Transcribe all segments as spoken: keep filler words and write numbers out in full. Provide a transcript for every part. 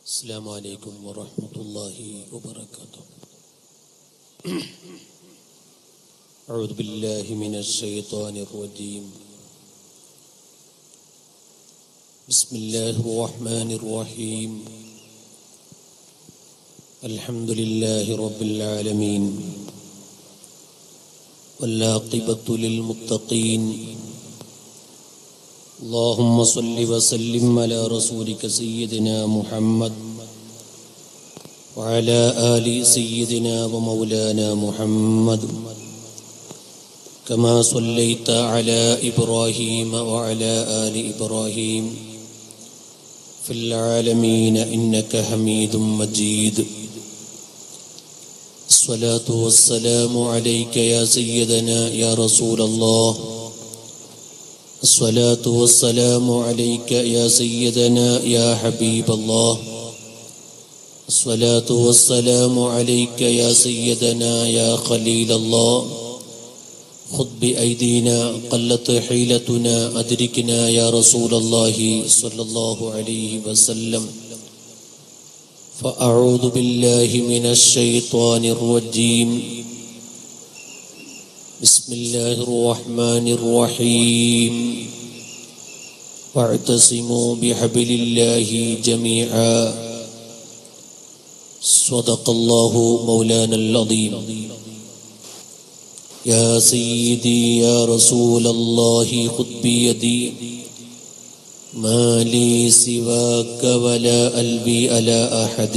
السلام عليكم ورحمة الله وبركاته. أعوذ بالله من الشيطان الرجيم. بسم الله الرحمن الرحيم. الحمد لله رب العالمين والعاقبة للمتقين. اللهم صل وسلم على رسولك سيدنا محمد وعلى آل سيدنا ومولانا محمد كما صليت على إبراهيم وعلى آل إبراهيم في العالمين إنك حميد مجيد. الصلاة والسلام عليك يا سيدنا يا رسول الله. الصلاة والسلام عليك يا سيدنا يا حبيب الله. الصلاة والسلام عليك يا سيدنا يا خليل الله. خذ بأيدينا قلت حيلتنا أدركنا يا رسول الله صلى الله عليه وسلم. فأعوذ بالله من الشيطان الرجيم. بسم الله الرحمن الرحيم. واعتصموا بحبل الله جميعا. صدق الله مولانا العظيم. يا سيدي يا رسول الله خذ بيدي ما لي سواك ولا قلبي على أحد.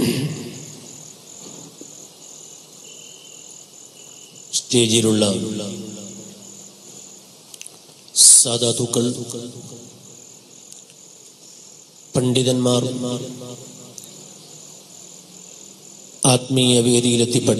സ്റ്റേജിലുള്ള സാദാത്തുക്കൾ, പണ്ഡിതന്മാർ, ആത്മീയ വേദിയിലെത്തിപ്പെട്ട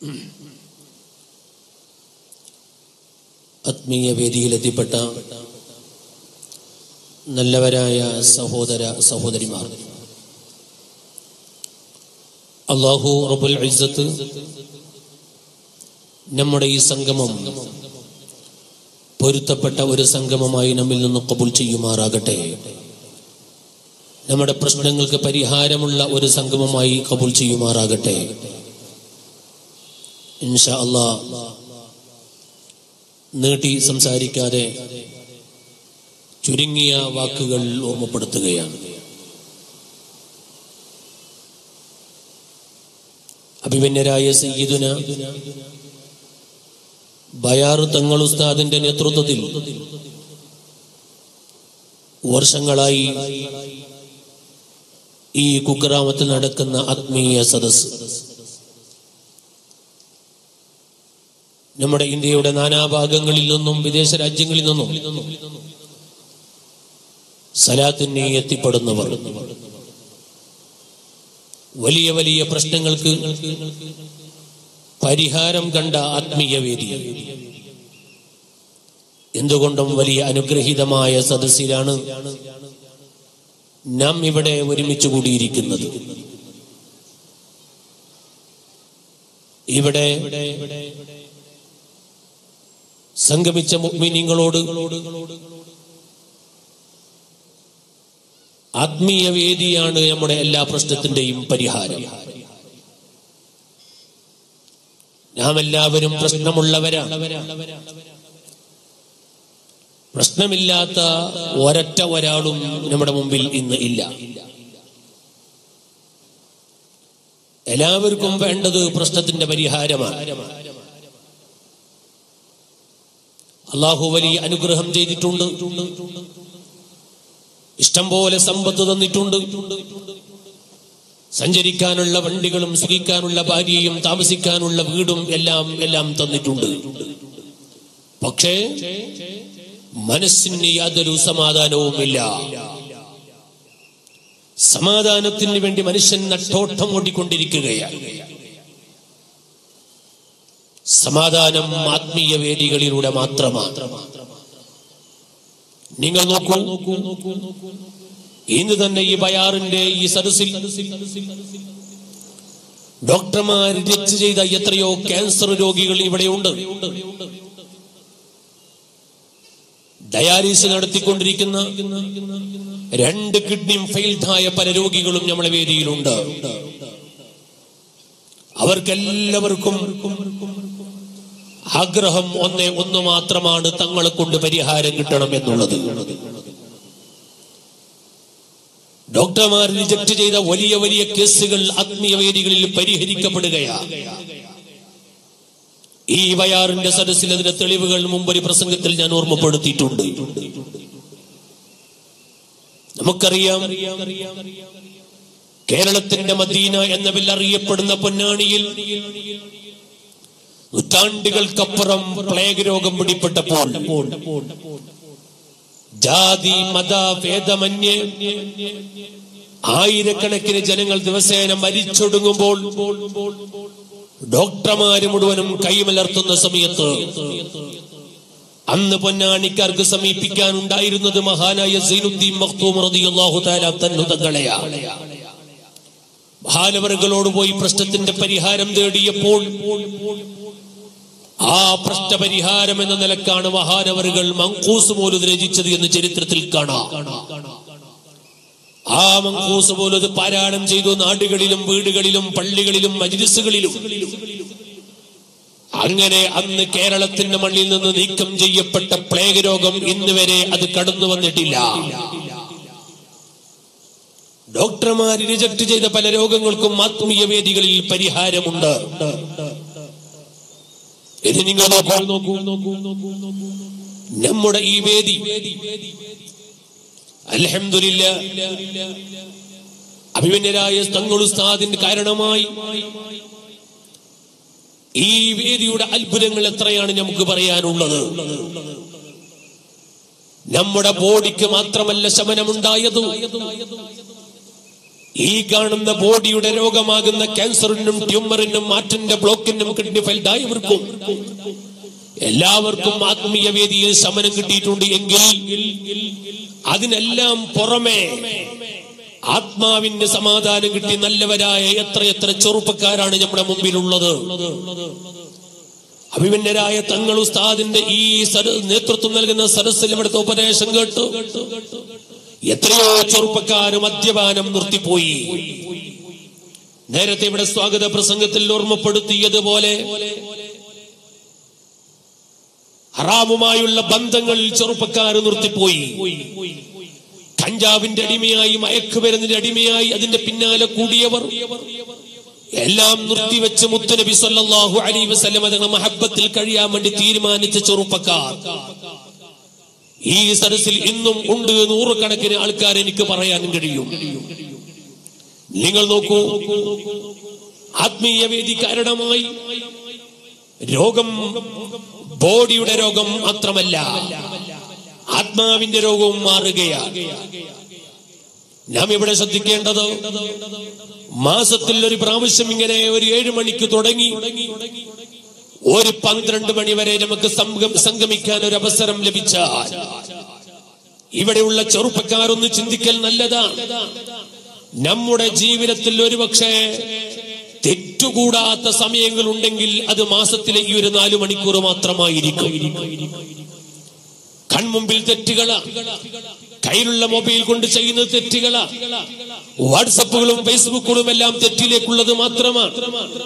ആത്മീയ വേദിയിലെത്തിപ്പെട്ട നല്ലവരായ സഹോദര സഹോദരിമാർ, അല്ലാഹു റബ്ബുൽ ഇസ്സത്ത് നമ്മുടെ ഈ സംഗമം പൊരുത്തപ്പെട്ട ഒരു സംഗമമായി നമ്മിൽ നിന്ന് ഖബൂൽ ചെയ്യുമാറാകട്ടെ. നമ്മുടെ പ്രശ്നങ്ങൾക്ക് പരിഹാരമുള്ള ഒരു സംഗമമായി ഖബൂൽ ചെയ്യുമാറാകട്ടെ. ഇൻഷാ അല്ലാഹ് നീട്ടി സംസാരിക്കാതെ ചുരുങ്ങിയ വാക്കുകൾ ഓർമ്മപ്പെടുത്തുകയാണ്. അഭിമന്യരായ സയ്യിദുന ബയാർ തങ്ങൾ ഉസ്താദിന്റെ നേതൃത്വത്തിൽ വർഷങ്ങളായി ഈ കുഗ്രാമത്തിൽ നടക്കുന്ന ആത്മീയ സദസ് നമ്മുടെ ഇന്ത്യയുടെ നാനാഭാഗങ്ങളിൽ നിന്നും വിദേശ രാജ്യങ്ങളിൽ നിന്നും സലാത്തിന് എത്തിപ്പെടുന്നവർ, വലിയ വലിയ പ്രശ്നങ്ങൾക്ക് പരിഹാരം കണ്ട ആത്മീയ വേദി, എന്തുകൊണ്ടും വലിയ അനുഗ്രഹീതമായ സദസ്സിലാണ് നാം ഇവിടെ ഒരുമിച്ച് കൂടിയിരിക്കുന്നത്. ഇവിടെ സംഗമിച്ച മുഅ്മിനീങ്ങളോട് ആത്മീയ വേദിയാണ് നമ്മുടെ എല്ലാ പ്രശ്നത്തിന്റെയും പരിഹാരം. നാം എല്ലാവരും പ്രശ്നമുള്ളവരാണ്. പ്രശ്നമില്ലാത്ത ഒരൊറ്റ ഒരാളും നമ്മുടെ മുമ്പിൽ ഇന്ന് ഇല്ല. എല്ലാവർക്കും വേണ്ടത് പ്രശ്നത്തിന്റെ പരിഹാരമാണ്. അല്ലാഹു വലിയ അനുഗ്രഹം ചെയ്തിട്ടുണ്ട്. ഇഷ്ടം പോലെ സമ്പത്ത് തന്നിട്ടുണ്ട്. സഞ്ചരിക്കാനുള്ള വണ്ടികളും സുഖിക്കാനുള്ള ഭാര്യയും താമസിക്കാനുള്ള വീടും എല്ലാം എല്ലാം തന്നിട്ടുണ്ട്. പക്ഷേ മനസ്സിന് യാതൊരു സമാധാനവുമില്ല. സമാധാനത്തിന് വേണ്ടി മനുഷ്യൻ നട്ടോട്ടം ഓടിക്കൊണ്ടിരിക്കുകയാണ്. സമാധാനം ആത്മീയ വേദികളിലൂടെ മാത്രമാണ്. നിങ്ങൾ നോക്കൂ, ഇന്ന് തന്നെ ഈ ബയാറിന്റെ ഈ സദസ്സിൽ ഡോക്ടർമാർ രജിസ്റ്റർ ചെയ്ത എത്രയോ ക്യാൻസർ രോഗികൾ ഇവിടെയുണ്ട്. ഡയാലിസിസ് നടത്തിക്കൊണ്ടിരിക്കുന്ന രണ്ട് കിഡ്നിയും ഫെയിൽഡായ പല രോഗികളും നമ്മുടെ വേദിയിലുണ്ട്. അവർക്കെല്ലാവർക്കും ആഗ്രഹം ഒന്നേ ഒന്ന് മാത്രമാണ്, തങ്ങളെ കൊണ്ട് പരിഹാരം കിട്ടണം എന്നുള്ളത്. ഡോക്ടർമാർ റിജക്ട് ചെയ്ത വലിയ വലിയ കേസുകൾ ആത്മീയ വേദികളിൽ പരിഹരിക്കപ്പെടുകയാണ്. ഈ ബയാറിന്റെ സദസ്സിൽ അതിന്റെ തെളിവുകൾ മുമ്പൊരു പ്രസംഗത്തിൽ ഞാൻ ഓർമ്മപ്പെടുത്തിയിട്ടുണ്ട്. നമുക്കറിയാം, കേരളത്തിന്റെ മദീന എന്ന പേരിൽ അറിയപ്പെടുന്ന പൊന്നാനിയിൽ നൂറ്റാണ്ടുകൾക്കപ്പുറം പ്ലേഗ് രോഗം പിടിപ്പെട്ടപ്പോൾ ജാതി മത ഭേദമന്യേ ആയിരക്കണക്കിന് ജനങ്ങൾ ദിവസേന മരിച്ചൊടുങ്ങുമ്പോൾ ഡോക്ടർമാര് മുഴുവനും കൈമലർത്തുന്ന സമയത്ത് അന്ന് പൊന്നാനിക്കാർക്ക് സമീപിക്കാനുണ്ടായിരുന്നത് മഹാനായ സൈനുദ്ദീൻ മഖ്തൂം റളിയല്ലാഹു തആല തന്നു തങ്ങളെയാണ്. മഹാനവറുകളോട് പോയി പ്രശ്നത്തിന്റെ പരിഹാരം തേടിയപ്പോൾ ആ പ്രശ്നപരിഹാരം എന്ന നിലക്കാണ് മഹാനവറുകൾ മങ്കൂസ് മൗലൂദ് രചിച്ചത് എന്ന് ചരിത്രത്തിൽ കാണാം. ആ മങ്കൂസ് മൗലൂദ് പാരായണം ചെയ്തു നാടുകളിലും വീടുകളിലും പള്ളികളിലും മജ്ലിസുകളിലും. അങ്ങനെ അന്ന് കേരളത്തിന്റെ മണ്ണിൽ നിന്ന് നീക്കം ചെയ്യപ്പെട്ട പ്ലേഗ് രോഗം ഇന്ന് വരെ അത് കടന്നു വന്നിട്ടില്ല. ഡോക്ടർമാർ റിജക്ട് ചെയ്ത പല രോഗങ്ങൾക്കും ആത്മീയ വേദികളിൽ പരിഹാരമുണ്ട്. ഇത് നിങ്ങൾ നോക്കൂ, നമ്മുടെ ഈ വേദി അൽഹംദുലില്ലാഹ് അഭിമന്യരായ തങ്ങൾ ഉസ്താദിന്റെ കാരണമായി ഈ വേദിയുടെ അത്ഭുതങ്ങൾ എത്രയാണ് നമുക്ക് പറയാനുള്ളത്. നമ്മുടെ ബോഡിക്ക് മാത്രമല്ല ശമനമുണ്ടായത്, ഈ കാണുന്ന ബോഡിയുടെ രോഗമാകുന്ന ക്യാൻസറിനും ട്യൂമറിനും മാറ്റിന്റെ ബ്ലോക്കിനും കിഡ്നി ഫെയിൽഡായവർക്കും എല്ലാവർക്കും ആത്മീയ വേദിയിൽ ശമനം കിട്ടിയിട്ടുണ്ട് എങ്കിൽ അതിനെല്ലാം പുറമെ ആത്മാവിന്റെ സമാധാനം കിട്ടി നല്ലവരായ എത്രയെത്ര ചെറുപ്പക്കാരാണ് നമ്മുടെ മുമ്പിലുള്ളത്. അഭിമന്യരായ തങ്ങൾ ഉസ്താദിന്റെ ഈ നേതൃത്വം നൽകുന്ന സദസ്സിൽ ഇവിടുത്തെ ഉപദേശം കേട്ടു എത്രയോ ചെറുപ്പക്കാർ മദ്യപാനം നിർത്തിപ്പോയി. നേരത്തെ ഇവിടെ സ്വാഗത പ്രസംഗത്തിൽ ഓർമ്മപ്പെടുത്തിയതുപോലെ ഹറാമുമായുള്ള ബന്ധങ്ങളിൽ ചെറുപ്പക്കാർ നിർത്തിപ്പോയി. കഞ്ചാവിന്റെ അടിമയായി, മയക്കുമരുന്നിന്റെ അടിമയായി അതിന്റെ പിന്നാലെ കൂടിയവർ എല്ലാം നിർത്തിവെച്ച് മുത്തുനബി സല്ലല്ലാഹു അലൈഹി വസല്ലം തങ്ങളുടെ മഹബ്ബത്തിൽ കഴിയാൻ വേണ്ടി തീരുമാനിച്ച ചെറുപ്പക്കാർ ഈ സദസ്സിൽ ഇന്നും ഉണ്ട്. നൂറുകണക്കിന് ആൾക്കാർ എനിക്ക് പറയാൻ കഴിയും. നിങ്ങൾ നോക്കൂ, ആത്മീയ വേദി കാരണമായി രോഗം ബോഡിയുടെ രോഗം മാത്രമല്ല, ആത്മാവിന്റെ രോഗവും മാറുകയാണ്. നാം ഇവിടെ ശ്രദ്ധിക്കേണ്ടത് മാസത്തിൽ ഒരു പ്രാവശ്യം ഇങ്ങനെ ഒരു ഏഴു മണിക്ക് തുടങ്ങി ഒരു പന്ത്രണ്ട് മണി വരെ നമുക്ക് സംഗമിക്കാൻ ഒരു അവസരം ലഭിച്ചാൽ ഇവിടെയുള്ള ചെറുപ്പക്കാരൊന്ന് ചിന്തിക്കൽ നല്ലതാണ്. നമ്മുടെ ജീവിതത്തിൽ ഒരുപക്ഷെ തെറ്റുകൂടാത്ത സമയങ്ങൾ ഉണ്ടെങ്കിൽ അത് മാസത്തിലെ ഈ ഒരു നാലു മണിക്കൂർ മാത്രമായിരിക്കും. കൺമുമ്പിൽ തെറ്റുകളാ, കയ്യിലുള്ള മൊബൈൽ കൊണ്ട് ചെയ്യുന്നത് തെറ്റുകളാ, വാട്സപ്പുകളും ഫേസ്ബുക്കുകളും എല്ലാം തെറ്റിലേക്കുള്ളത് മാത്രമാണ്.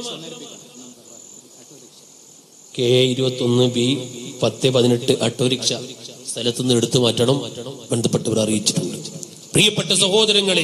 കെ ഇരുപത്തി ഒന്ന് ബി പത്ത് പതിനെട്ട് ഓട്ടോറിക്ഷ സ്ഥലത്തുനിന്ന് എടുത്തു മാറ്റണം, ബന്ധപ്പെട്ടവർ അറിയിച്ചിട്ടുണ്ട്. പ്രിയപ്പെട്ട സഹോദരങ്ങളെ,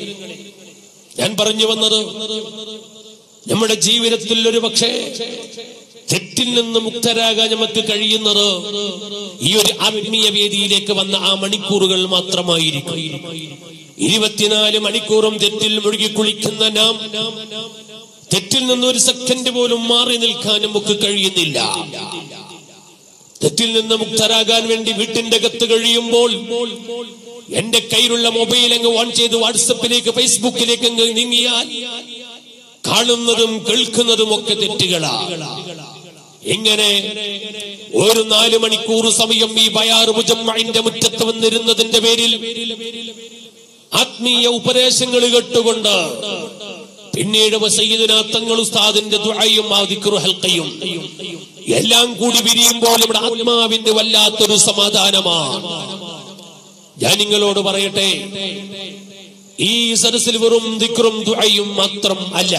ഞാൻ പറഞ്ഞു വന്നത് നമ്മുടെ ജീവിതത്തിൽ ഒരു പക്ഷേ തെറ്റിൽ നിന്ന് മുക്തരാകാൻ നമുക്ക് കഴിയുന്നത് ഈ ഒരു ആത്മീയ വേദിയിലേക്ക് വന്ന ആ മണിക്കൂറുകൾ മാത്രമായിരിക്കും. ഇരുപത്തിനാല് മണിക്കൂറും തെറ്റിൽ മുഴുകി കുളിക്കുന്ന നാം തെറ്റിൽ നിന്ന് ഒരു സെക്കൻഡ് പോലും മാറി നിൽക്കാൻ നമുക്ക് കഴിയുന്നില്ല. തെറ്റിൽ നിന്ന് മുക്തരാകാൻ വേണ്ടി വീട്ടിന്റെ അകത്ത് കഴിയുമ്പോൾ എന്റെ കയ്യിലുള്ള മൊബൈൽ അങ്ങ് ഓൺ ചെയ്ത് വാട്സപ്പിലേക്ക് ഫേസ്ബുക്കിലേക്ക് അങ്ങ് നീങ്ങിയാൽ കാണുന്നതും കേൾക്കുന്നതും ഒക്കെ തെറ്റുകളാണ്. ഇങ്ങനെ ഒരു നാല് മണിക്കൂർ സമയം ഈ ബയാർ മുജമ്മഇന്റെ മുറ്റത്ത് വന്നിരുന്നതിന്റെ പേരിൽ ആത്മീയ ഉപദേശങ്ങൾ കേട്ടുകൊണ്ട് പിന്നീട് സയ്യിദുനാ തങ്ങൾ ഉസ്താദിന്റെ ദുആയും ആ ദിക്റു ഹൽഖയും എല്ലാം കൂടി വിരിയുമ്പോൾ ഇവിടെ ആത്മാവിന്റെ വല്ലാത്തൊരു സമാധാനമാണ്. ഞാൻ നിങ്ങളോട് പറയട്ടെ, ഈ സദസ്സിൽ വെറും ദിക്റും ദുആയും മാത്രം അല്ല,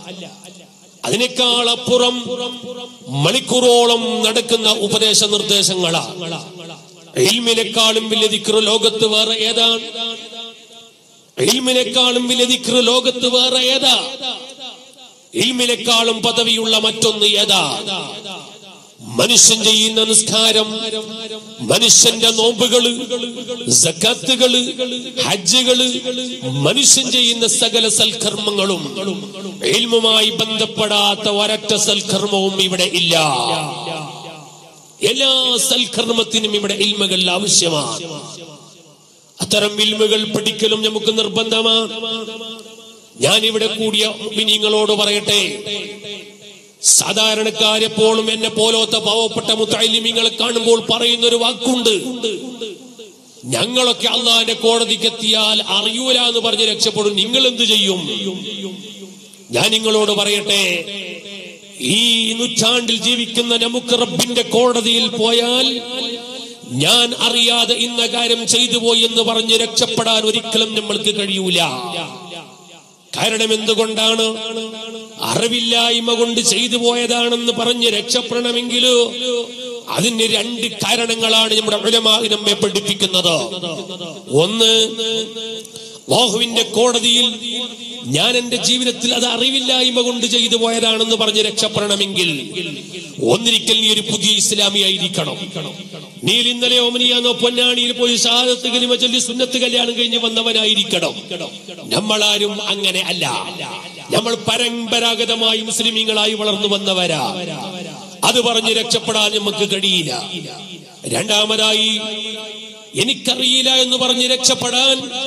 അതിനേക്കാൾ അപ്പുറം മണിക്കൂറോളം നടക്കുന്ന ഉപദേശ നിർദ്ദേശങ്ങളാണ്. ഇൽമിനേക്കാളും വലിയ ദിക്റ് ലോകത്ത് വേറെ ഏതാണ്? ഇൽമിനേക്കാളും വലിയ ദിക്റ് ലോകത്ത് വേറെ ഏതാ? ഇൽമിനേക്കാളും പദവിയുള്ള മറ്റൊന്ന് ഏതാ? മനുഷ്യൻ ചെയ്യുന്ന നിസ്കാരം, മനുഷ്യന്റെ നോമ്പുകള്, സക്കാത്തുകള്, ഹജ്ജുകള്, മനുഷ്യൻ ചെയ്യുന്ന സകല സൽക്കർമ്മങ്ങളും ഇൽമുമായി ബന്ധപ്പെടാത്ത ഒരൊറ്റ സൽക്കർമ്മവും ഇവിടെ ഇല്ല. എല്ലാ സൽക്കർമ്മത്തിനും ഇവിടെ ഇൽമുകൾ ആവശ്യമാണ്. അത്തരം ഇൽമുകൾ പഠിക്കലും നമുക്ക് നിർബന്ധമാണ്. ഞാൻ ഇവിടെ കൂടിയ മുഅ്മിനീങ്ങളോട് പറയട്ടെ, സാധാരണക്കാരെപ്പോഴും എന്നെ പോലത്തെ പാവപ്പെട്ട മുത്തഅല്ലിമീങ്ങളെ കാണുമ്പോൾ പറയുന്ന ഒരു വാക്കുണ്ട്, ഞങ്ങളൊക്കെ അള്ളാന്റെ കോടതിക്ക് എത്തിയാൽ അറിയൂല എന്ന് പറഞ്ഞ് രക്ഷപ്പെടും, നിങ്ങൾ എന്ത് ചെയ്യും? ഞാൻ നിങ്ങളോട് പറയട്ടെ, ഈ നൂറ്റാണ്ടിൽ ജീവിക്കുന്ന നമുക്ക് റബ്ബിന്റെ കോടതിയിൽ പോയാൽ ഞാൻ അറിയാതെ ഇന്ന കാര്യം ചെയ്തു പോയി എന്ന് പറഞ്ഞ് രക്ഷപ്പെടാൻ ഒരിക്കലും നമ്മൾക്ക് കഴിയൂല. കാരണം എന്തുകൊണ്ടാണ്? അറിവില്ലായ്മ കൊണ്ട് ചെയ്തു പോയതാണെന്ന് പറഞ്ഞ് രക്ഷപ്പെടണമെങ്കിലോ അതിന് രണ്ട് കാരണങ്ങളാണ് നമ്മുടെ ഉലമാ നമ്മെ പഠിപ്പിക്കുന്നത്. ഒന്ന്, അല്ലാഹുവിന്റെ കോടതിയിൽ ഞാൻ എന്റെ ജീവിതത്തിൽ അത് അറിവില്ലായ്മ കൊണ്ട് ചെയ്തു പോയതാണെന്ന് പറഞ്ഞ് രക്ഷപ്പെടണമെങ്കിൽ ഒന്നിരിക്കൽ നീ ഒരു പുതിയ ഇസ്ലാമിയായിരിക്കണം. നീ ഇന്നലെ ഓമനിയാന്നോ പൊന്നാണിയിൽ പോയി ഷഹാദത്ത് കലിമ ചൊല്ലി സുന്നത്ത് കല്യാണം കഴിഞ്ഞ് വന്നവനായിരിക്കണം. നമ്മളാരും അങ്ങനെ അല്ല. നമ്മൾ പരമ്പരാഗതമായി മുസ്ലിമീങ്ങളായി വളർന്നു വന്നവരാ. അത് പറഞ്ഞ് രക്ഷപ്പെടാൻ നമുക്ക് കഴിയില്ല. രണ്ടാമതായി, എനിക്കറിയില്ല എന്ന് പറഞ്ഞ് രക്ഷപ്പെടാൻ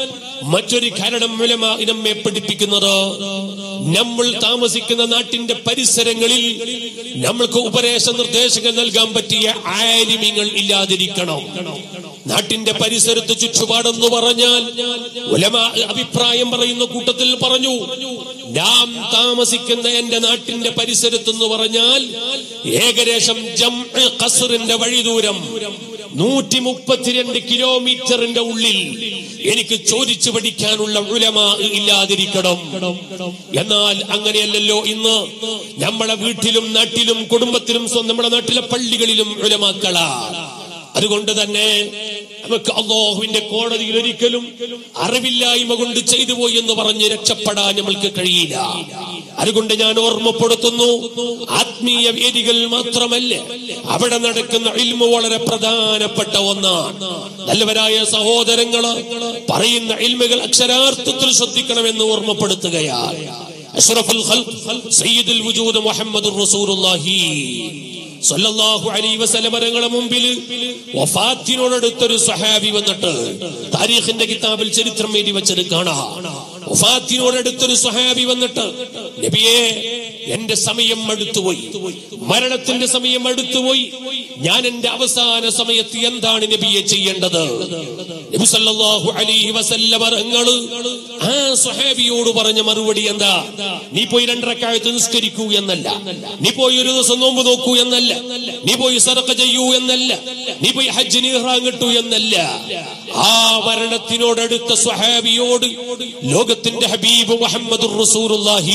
മറ്റൊരു കാരണം ഉലമാ നമ്മെ പഠിപ്പിക്കുന്നത്, നമ്മൾ താമസിക്കുന്ന നാട്ടിന്റെ പരിസരങ്ങളിൽ നമ്മൾക്ക് ഉപദേശ നിർദ്ദേശങ്ങൾ നൽകാൻ പറ്റിയ ആലിമീങ്ങൾ ഇല്ലാതിരിക്കണം. നാട്ടിന്റെ പരിസരത്ത് ചുറ്റുപാടെന്ന് പറഞ്ഞാൽ ഉലമാ അഭിപ്രായം പറയുന്ന കൂട്ടത്തിൽ പറഞ്ഞു, നാം താമസിക്കുന്ന എന്റെ നാട്ടിന്റെ പരിസരത്തെന്ന് പറഞ്ഞാൽ ഏകദേശം ജംഅ് ഖസ്റിന്റെ വഴിദൂരം നൂറ്റി മുപ്പത്തിരണ്ട് കിലോമീറ്ററിന്റെ ഉള്ളിൽ എനിക്ക് ചോദിച്ചു പഠിക്കാനുള്ള ഉലമാ ഇല്ലാതിരിക്കണം. എന്നാൽ അങ്ങനെയല്ലല്ലോ ഇന്ന്. നമ്മളെ വീട്ടിലും നാട്ടിലും കുടുംബത്തിലും നമ്മുടെ നാട്ടിലെ പള്ളികളിലും ഉലമാക്കളാ. അതുകൊണ്ട് തന്നെ നമുക്ക് അല്ലാഹുവിന്റെ കോടതിയിൽ ഒരിക്കലും അറിവില്ലായ്മ കൊണ്ട് ചെയ്തു പോയി എന്ന് പറഞ്ഞ് രക്ഷപ്പെടാൻ നമ്മൾക്ക് കഴിയില്ല. അതുകൊണ്ട് ഞാൻ ഓർമ്മപ്പെടുത്തുന്നു, ആത്മീയ വേദികൾ മാത്രമല്ല, അവിടെ നടക്കുന്ന ഇൽമു വളരെ പ്രധാനപ്പെട്ട ഒന്നാണ്. നല്ലവരായ സഹോദരങ്ങള് പറയുന്ന ഇൽമുകൾ അക്ഷരാർത്ഥത്തിൽ ശ്രദ്ധിക്കണമെന്ന് ഓർമ്മപ്പെടുത്തുകയാണ്. അഷ്റഫുൽ ഖൽഖ് സയ്യിദുൽ വജൂദ് മുഹമ്മദുർ റസൂലുള്ളാഹി സല്ലല്ലാഹു അലൈഹി വസല്ലം തങ്ങളുടെ മുമ്പിൽ വഫാത്തിനോടടുത്തൊരു സഹാബി വന്നിട്ട് താരീഖിന്റെ കിതാബിൽ ചരിത്രം എഴുതി വെച്ചത് കാണാം. വഫാത്തിനോടടുത്തൊരു സഹാബി വന്നിട്ട്, നബിയേ, എന്റെ സമയം അടുത്തുപോയി, മരണത്തിന്റെ സമയം അടുത്തുപോയി, ഞാൻ എന്റെ അവസാന സമയത്ത് എന്താണ് നബിയെ ചെയ്യേണ്ടത്? നബി സല്ലല്ലാഹു അലൈഹി വസല്ലം തങ്ങൾ ആ സ്വഹാബിയോട് പറഞ്ഞ മറുപടി എന്താ? നീ പോയി രണ്ടരക്കായത്ത് നിസ്കരിക്കൂ എന്നല്ല, നീ പോയി ഒരു ദിവസം നോമ്പ് നോക്കൂ എന്നല്ല, നീ പോയി സദഖ ചെയ്യൂ എന്നല്ല, നീ പോയി ഹജ്ജിന് ഇഹ്റാം കെട്ടൂ എന്നല്ല. ആ മരണത്തിനോടടുത്ത സ്വഹാബിയോട് ലോകത്തിന്റെ ഹബീബ് മുഹമ്മദുർ റസൂലുള്ളാഹി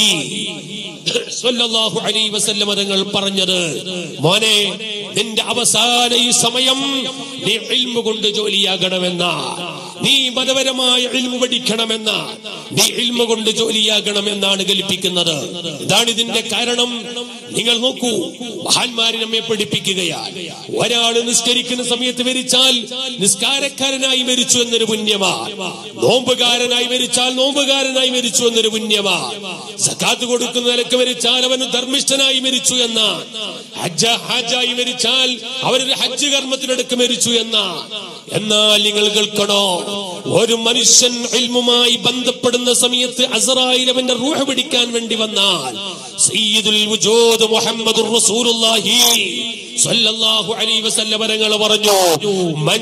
സ്വല്ലല്ലാഹു അലൈഹി വസല്ലം തങ്ങൾ പറഞ്ഞത്, മോനെ, നിന്റെ അവസാന ഈ സമയം നീ ഇൽമു കൊണ്ട് ജോലിയാകണമെന്ന, നീ മതപരമായ ഇൽമു പഠിക്കണമെന്ന, നീ ഇൽമു കൊണ്ട് ജോലിയാകണമെന്നാണ് കൽപ്പിക്കുന്നത്. ഇതാണ് ഇതിന്റെ കാരണം. നിങ്ങൾ നോക്കൂ, മഹാന്മാര് നമ്മെ പഠിപ്പിക്കുകയാണ്. ഒരാള് നിസ്കരിക്കുന്ന സമയത്ത് മരിച്ചാൽ നിസ്കാരക്കാരനായി മരിച്ചു എന്നൊരു പുണ്യമാ, നോമ്പുകാരനായി മരിച്ചാൽ നോമ്പുകാരനായി മരിച്ചു എന്നൊരു പുണ്യമാ, സകാത്ത് കൊടുക്കുന്ന നിലക്ക് മരിച്ചാൽ അവന് ധർമ്മിഷ്ഠനായി മരിച്ചു എന്ന, ഹജ്ജ ഹാജായി മരിച്ചാൽ അവരൊരു ഹജ്ജ് കർമ്മത്തിനടുക്ക് മരിച്ചു എന്ന. എന്നാൽ നിങ്ങൾ കേൾക്കണോ, ഒരു മനുഷ്യൻ ഇൽമുമായി ബന്ധപ്പെടുന്ന സമയത്ത് അസ്റായീൽ അവന്റെ റൂഹ് പിടിക്കാൻ വേണ്ടി വന്നാൽ സയ്യിദുൽ വജൂദ് മുഹമ്മദുർ റസൂലുള്ളാഹി സ്വല്ലല്ലാഹു അലൈഹി വസല്ലം തങ്ങൾ പറഞ്ഞു, മൻ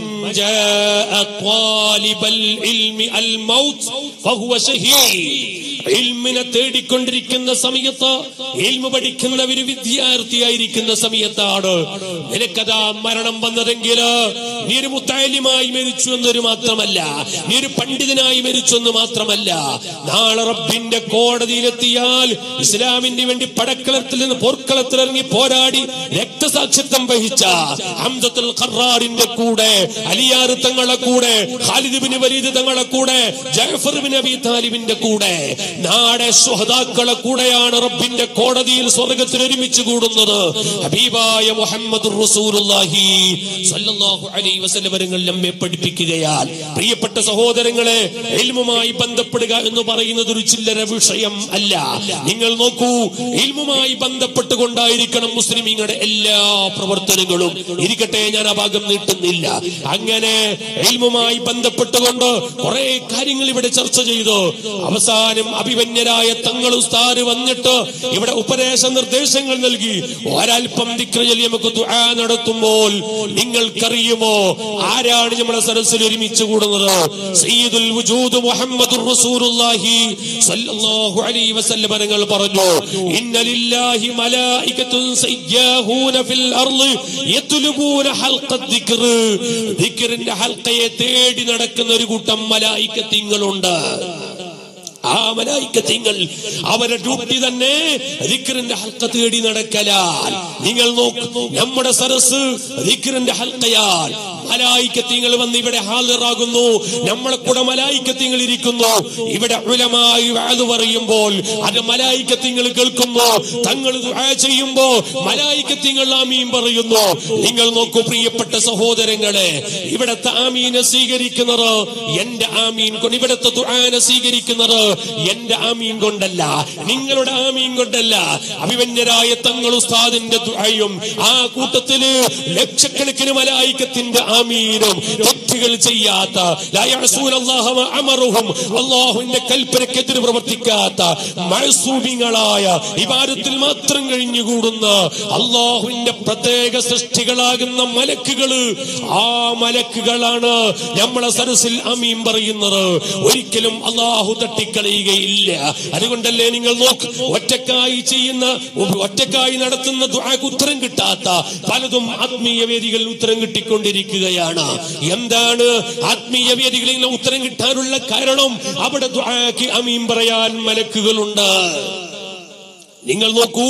ജാഅ ത്വാലിബൽ ഇൽമി അൽ മൗത്ത് ഫഹുവ ശഹീദ്. ഇൽമിനെ തേടിക്കൊണ്ടിരിക്കുന്ന സമയത്ത്, ഇൽമു പഠിക്കുന്ന ഒരു വിദ്യാർത്ഥിയായിരിക്കുന്ന സമയത്താണ് നിനക്കതാ മരണം വന്നതെങ്കിൽ നീ ഒരു മുത്തഅല്ലിമായി മരിച്ചു എന്നൊരു മാത്രമല്ല, നീ ഒരു പണ്ഡിതനായി മരിച്ചു എന്ന് മാത്രമല്ല, നാളെ റബ്ബിന്റെ കോടതിയിലെത്തിയാൽ ഇസ്ലാമിന് വേണ്ടി പടക്കളത്തിൽ നിന്ന് പോർക്കളത്തിൽ ഇറങ്ങി പോരാടി രക്തസാക്ഷിത്വം വഹിച്ച ഹംസത്തുൽ ഖറാറിന്റെ കൂടെ, അലിയാർ തങ്ങളുടെ കൂടെ, ഖാലിദ് ഇബ്നു വലീദ് തങ്ങളുടെ കൂടെ, ജഅഫർ ഇബ്നു അബീ താലിബിന്റെ കൂടെ, നാടെ ശുഹദാക്കളെ കൂടെയാണ് റബ്ബിന്റെ കോടതിയിൽ സ്വർഗ്ഗത്തിൽ ഒരുമിച്ച് കൂടുന്നത്. ഹബീബായ മുഹമ്മദുർ റസൂലുള്ളാഹി സ്വല്ലല്ലാഹു അലൈഹി വസല്ലം തങ്ങൾ നമ്മെ പഠിപ്പിക്കുകയാൽ. പ്രിയപ്പെട്ട സഹോദരങ്ങളെ, ഇൽമുമായി ബന്ധപ്പെടുക എന്ന് പറയുന്നത് ഒരു ചില്ലറ വിഷയം അല്ല. നിങ്ങൾ നോക്കൂ, ഇൽമുമായി ബന്ധപ്പെട്ടുകൊണ്ടായിരിക്കണം മുസ്ലിമീങ്ങളുടെ എല്ലാ പ്രവർത്തനങ്ങളും. ഇരിക്കട്ടെ, ഞാൻ ആ ഭാഗം നീട്ടുന്നില്ല. അങ്ങനെ ഇൽമുമായി ബന്ധപ്പെട്ടുകൊണ്ട് കുറെ കാര്യങ്ങൾ ഇവിടെ ചർച്ച ചെയ്തു. അവസാനം അഭിമന്യരായ തങ്ങൾ ഉസ്താദ് വന്നിട്ട് ഇവിടെ ഉപദേശ നിർദ്ദേശങ്ങൾ നൽകി. ഒരൽപ്പം ദിക്ർ ചൊല്ലി നമുക്ക് ദുആ നടത്തുമ്പോൾ നിങ്ങൾക്കറിയുമോ ആരാണ് നമ്മുടെ സദസ്സിൽ ഒരുമിച്ച് കൂടുന്നത്? സയ്യിദുൽ വജൂദ് മുഹമ്മദുർ റസൂലുള്ളാഹി സ്വല്ലല്ലാഹു അലൈഹി വസല്ലം തങ്ങൾ പറഞ്ഞു, ഇന്ന ലില്ലാഹി മലായികത്തുൻ സയ്യാഹൂന ഫിൽ അർള് യത്ലുബൂന ഹൽഖത്ത് ദിക്ർ. ദിക്റിന്റെ ഹൽഖയെ തേടി നടക്കുന്ന ഒരു കൂട്ടം മലായികത്തുകളുണ്ട്. ആ മലായികത്തുകൾ അവരുടെ ഡ്യൂട്ടി തന്നെ ദിക്റിന്റെ ഹൽഖ തേടി നടക്കലാൽ. നിങ്ങൾ നോക്കൂ, നമ്മുടെ സദസ്സ് ദിക്റിന്റെ ഹൽഖയാൽ മലായികത്തുകൾ വന്ന് ഇവിടെ ഹാജറാകുന്നു. നമ്മളെ കൂടെ മലായികത്തുകൾ ഇരിക്കുന്നു. ഇവിടെ ഉലമായി വഅദ് പറയുമ്പോൾ അത് മലായികത്തുകൾ കേൾക്കുന്നു. തങ്ങൾ ദുആ ചെയ്യുമ്പോൾ മലായികത്തുകൾ ആമീൻ പറയുന്നു. നിങ്ങൾ നോക്കൂ പ്രിയപ്പെട്ട സഹോദരങ്ങളെ, ഇവിടത്തെ ആമീനെ സ്വീകരിക്കുന്നത് എന്റെ ആമീൻ കൊണ്ട്, ഇവിടത്തെ ദുആനെ സ്വീകരിക്കുന്നത് എന്റെ ആമീൻ കൊണ്ടല്ല, നിങ്ങളുടെ ആമീൻ കൊണ്ടല്ല. അഭിമന്യരായ തങ്ങൾ ഉസ്താദിന്റെ ദുആയും ആ കൂട്ടത്തില് ലക്ഷക്കണക്കിന് മലായികത്തിന്റെ ആമീനും തെറ്റുകൾ ചെയ്യാത്ത, ലാ യഅസൂനല്ലാഹ വ അമറുഹും, അല്ലാഹുവിന്റെ കൽപ്പനയ്ക്കെതിരെ പ്രവർത്തിക്കാത്ത മഅസൂമികളായ ഇബാദത്തിൽ മാത്രം കഴിഞ്ഞുകൂടുന്ന അല്ലാഹുവിന്റെ പ്രത്യേക സൃഷ്ടികളാകുന്ന മലക്കുകള്, ആ മലക്കുകളാണ് നമ്മളെ സരസിൽ അമീൻ പറയുന്നത്. ഒരിക്കലും അല്ലാഹു തട്ടിക്കളയുകയില്ല. അതുകൊണ്ടല്ലേ നിങ്ങൾ നോക്ക്, ഒറ്റക്കായി ചെയ്യുന്ന ഒറ്റക്കായി നടത്തുന്ന ദുആക്ക് ഉത്തരം കിട്ടാത്ത പലതും ആത്മീയ വേദികളിൽ ഉത്തരം കിട്ടിക്കൊണ്ടിരിക്കുകയാണ്. എന്താണ് ആത്മീയ വേദികളിൽ ഉത്തരം കിട്ടാനുള്ള കാരണം? അവിടെ ദുആക്ക് അമീൻ പറയാൻ മലക്കുകളുണ്ട്. നിങ്ങൾ നോക്കൂ,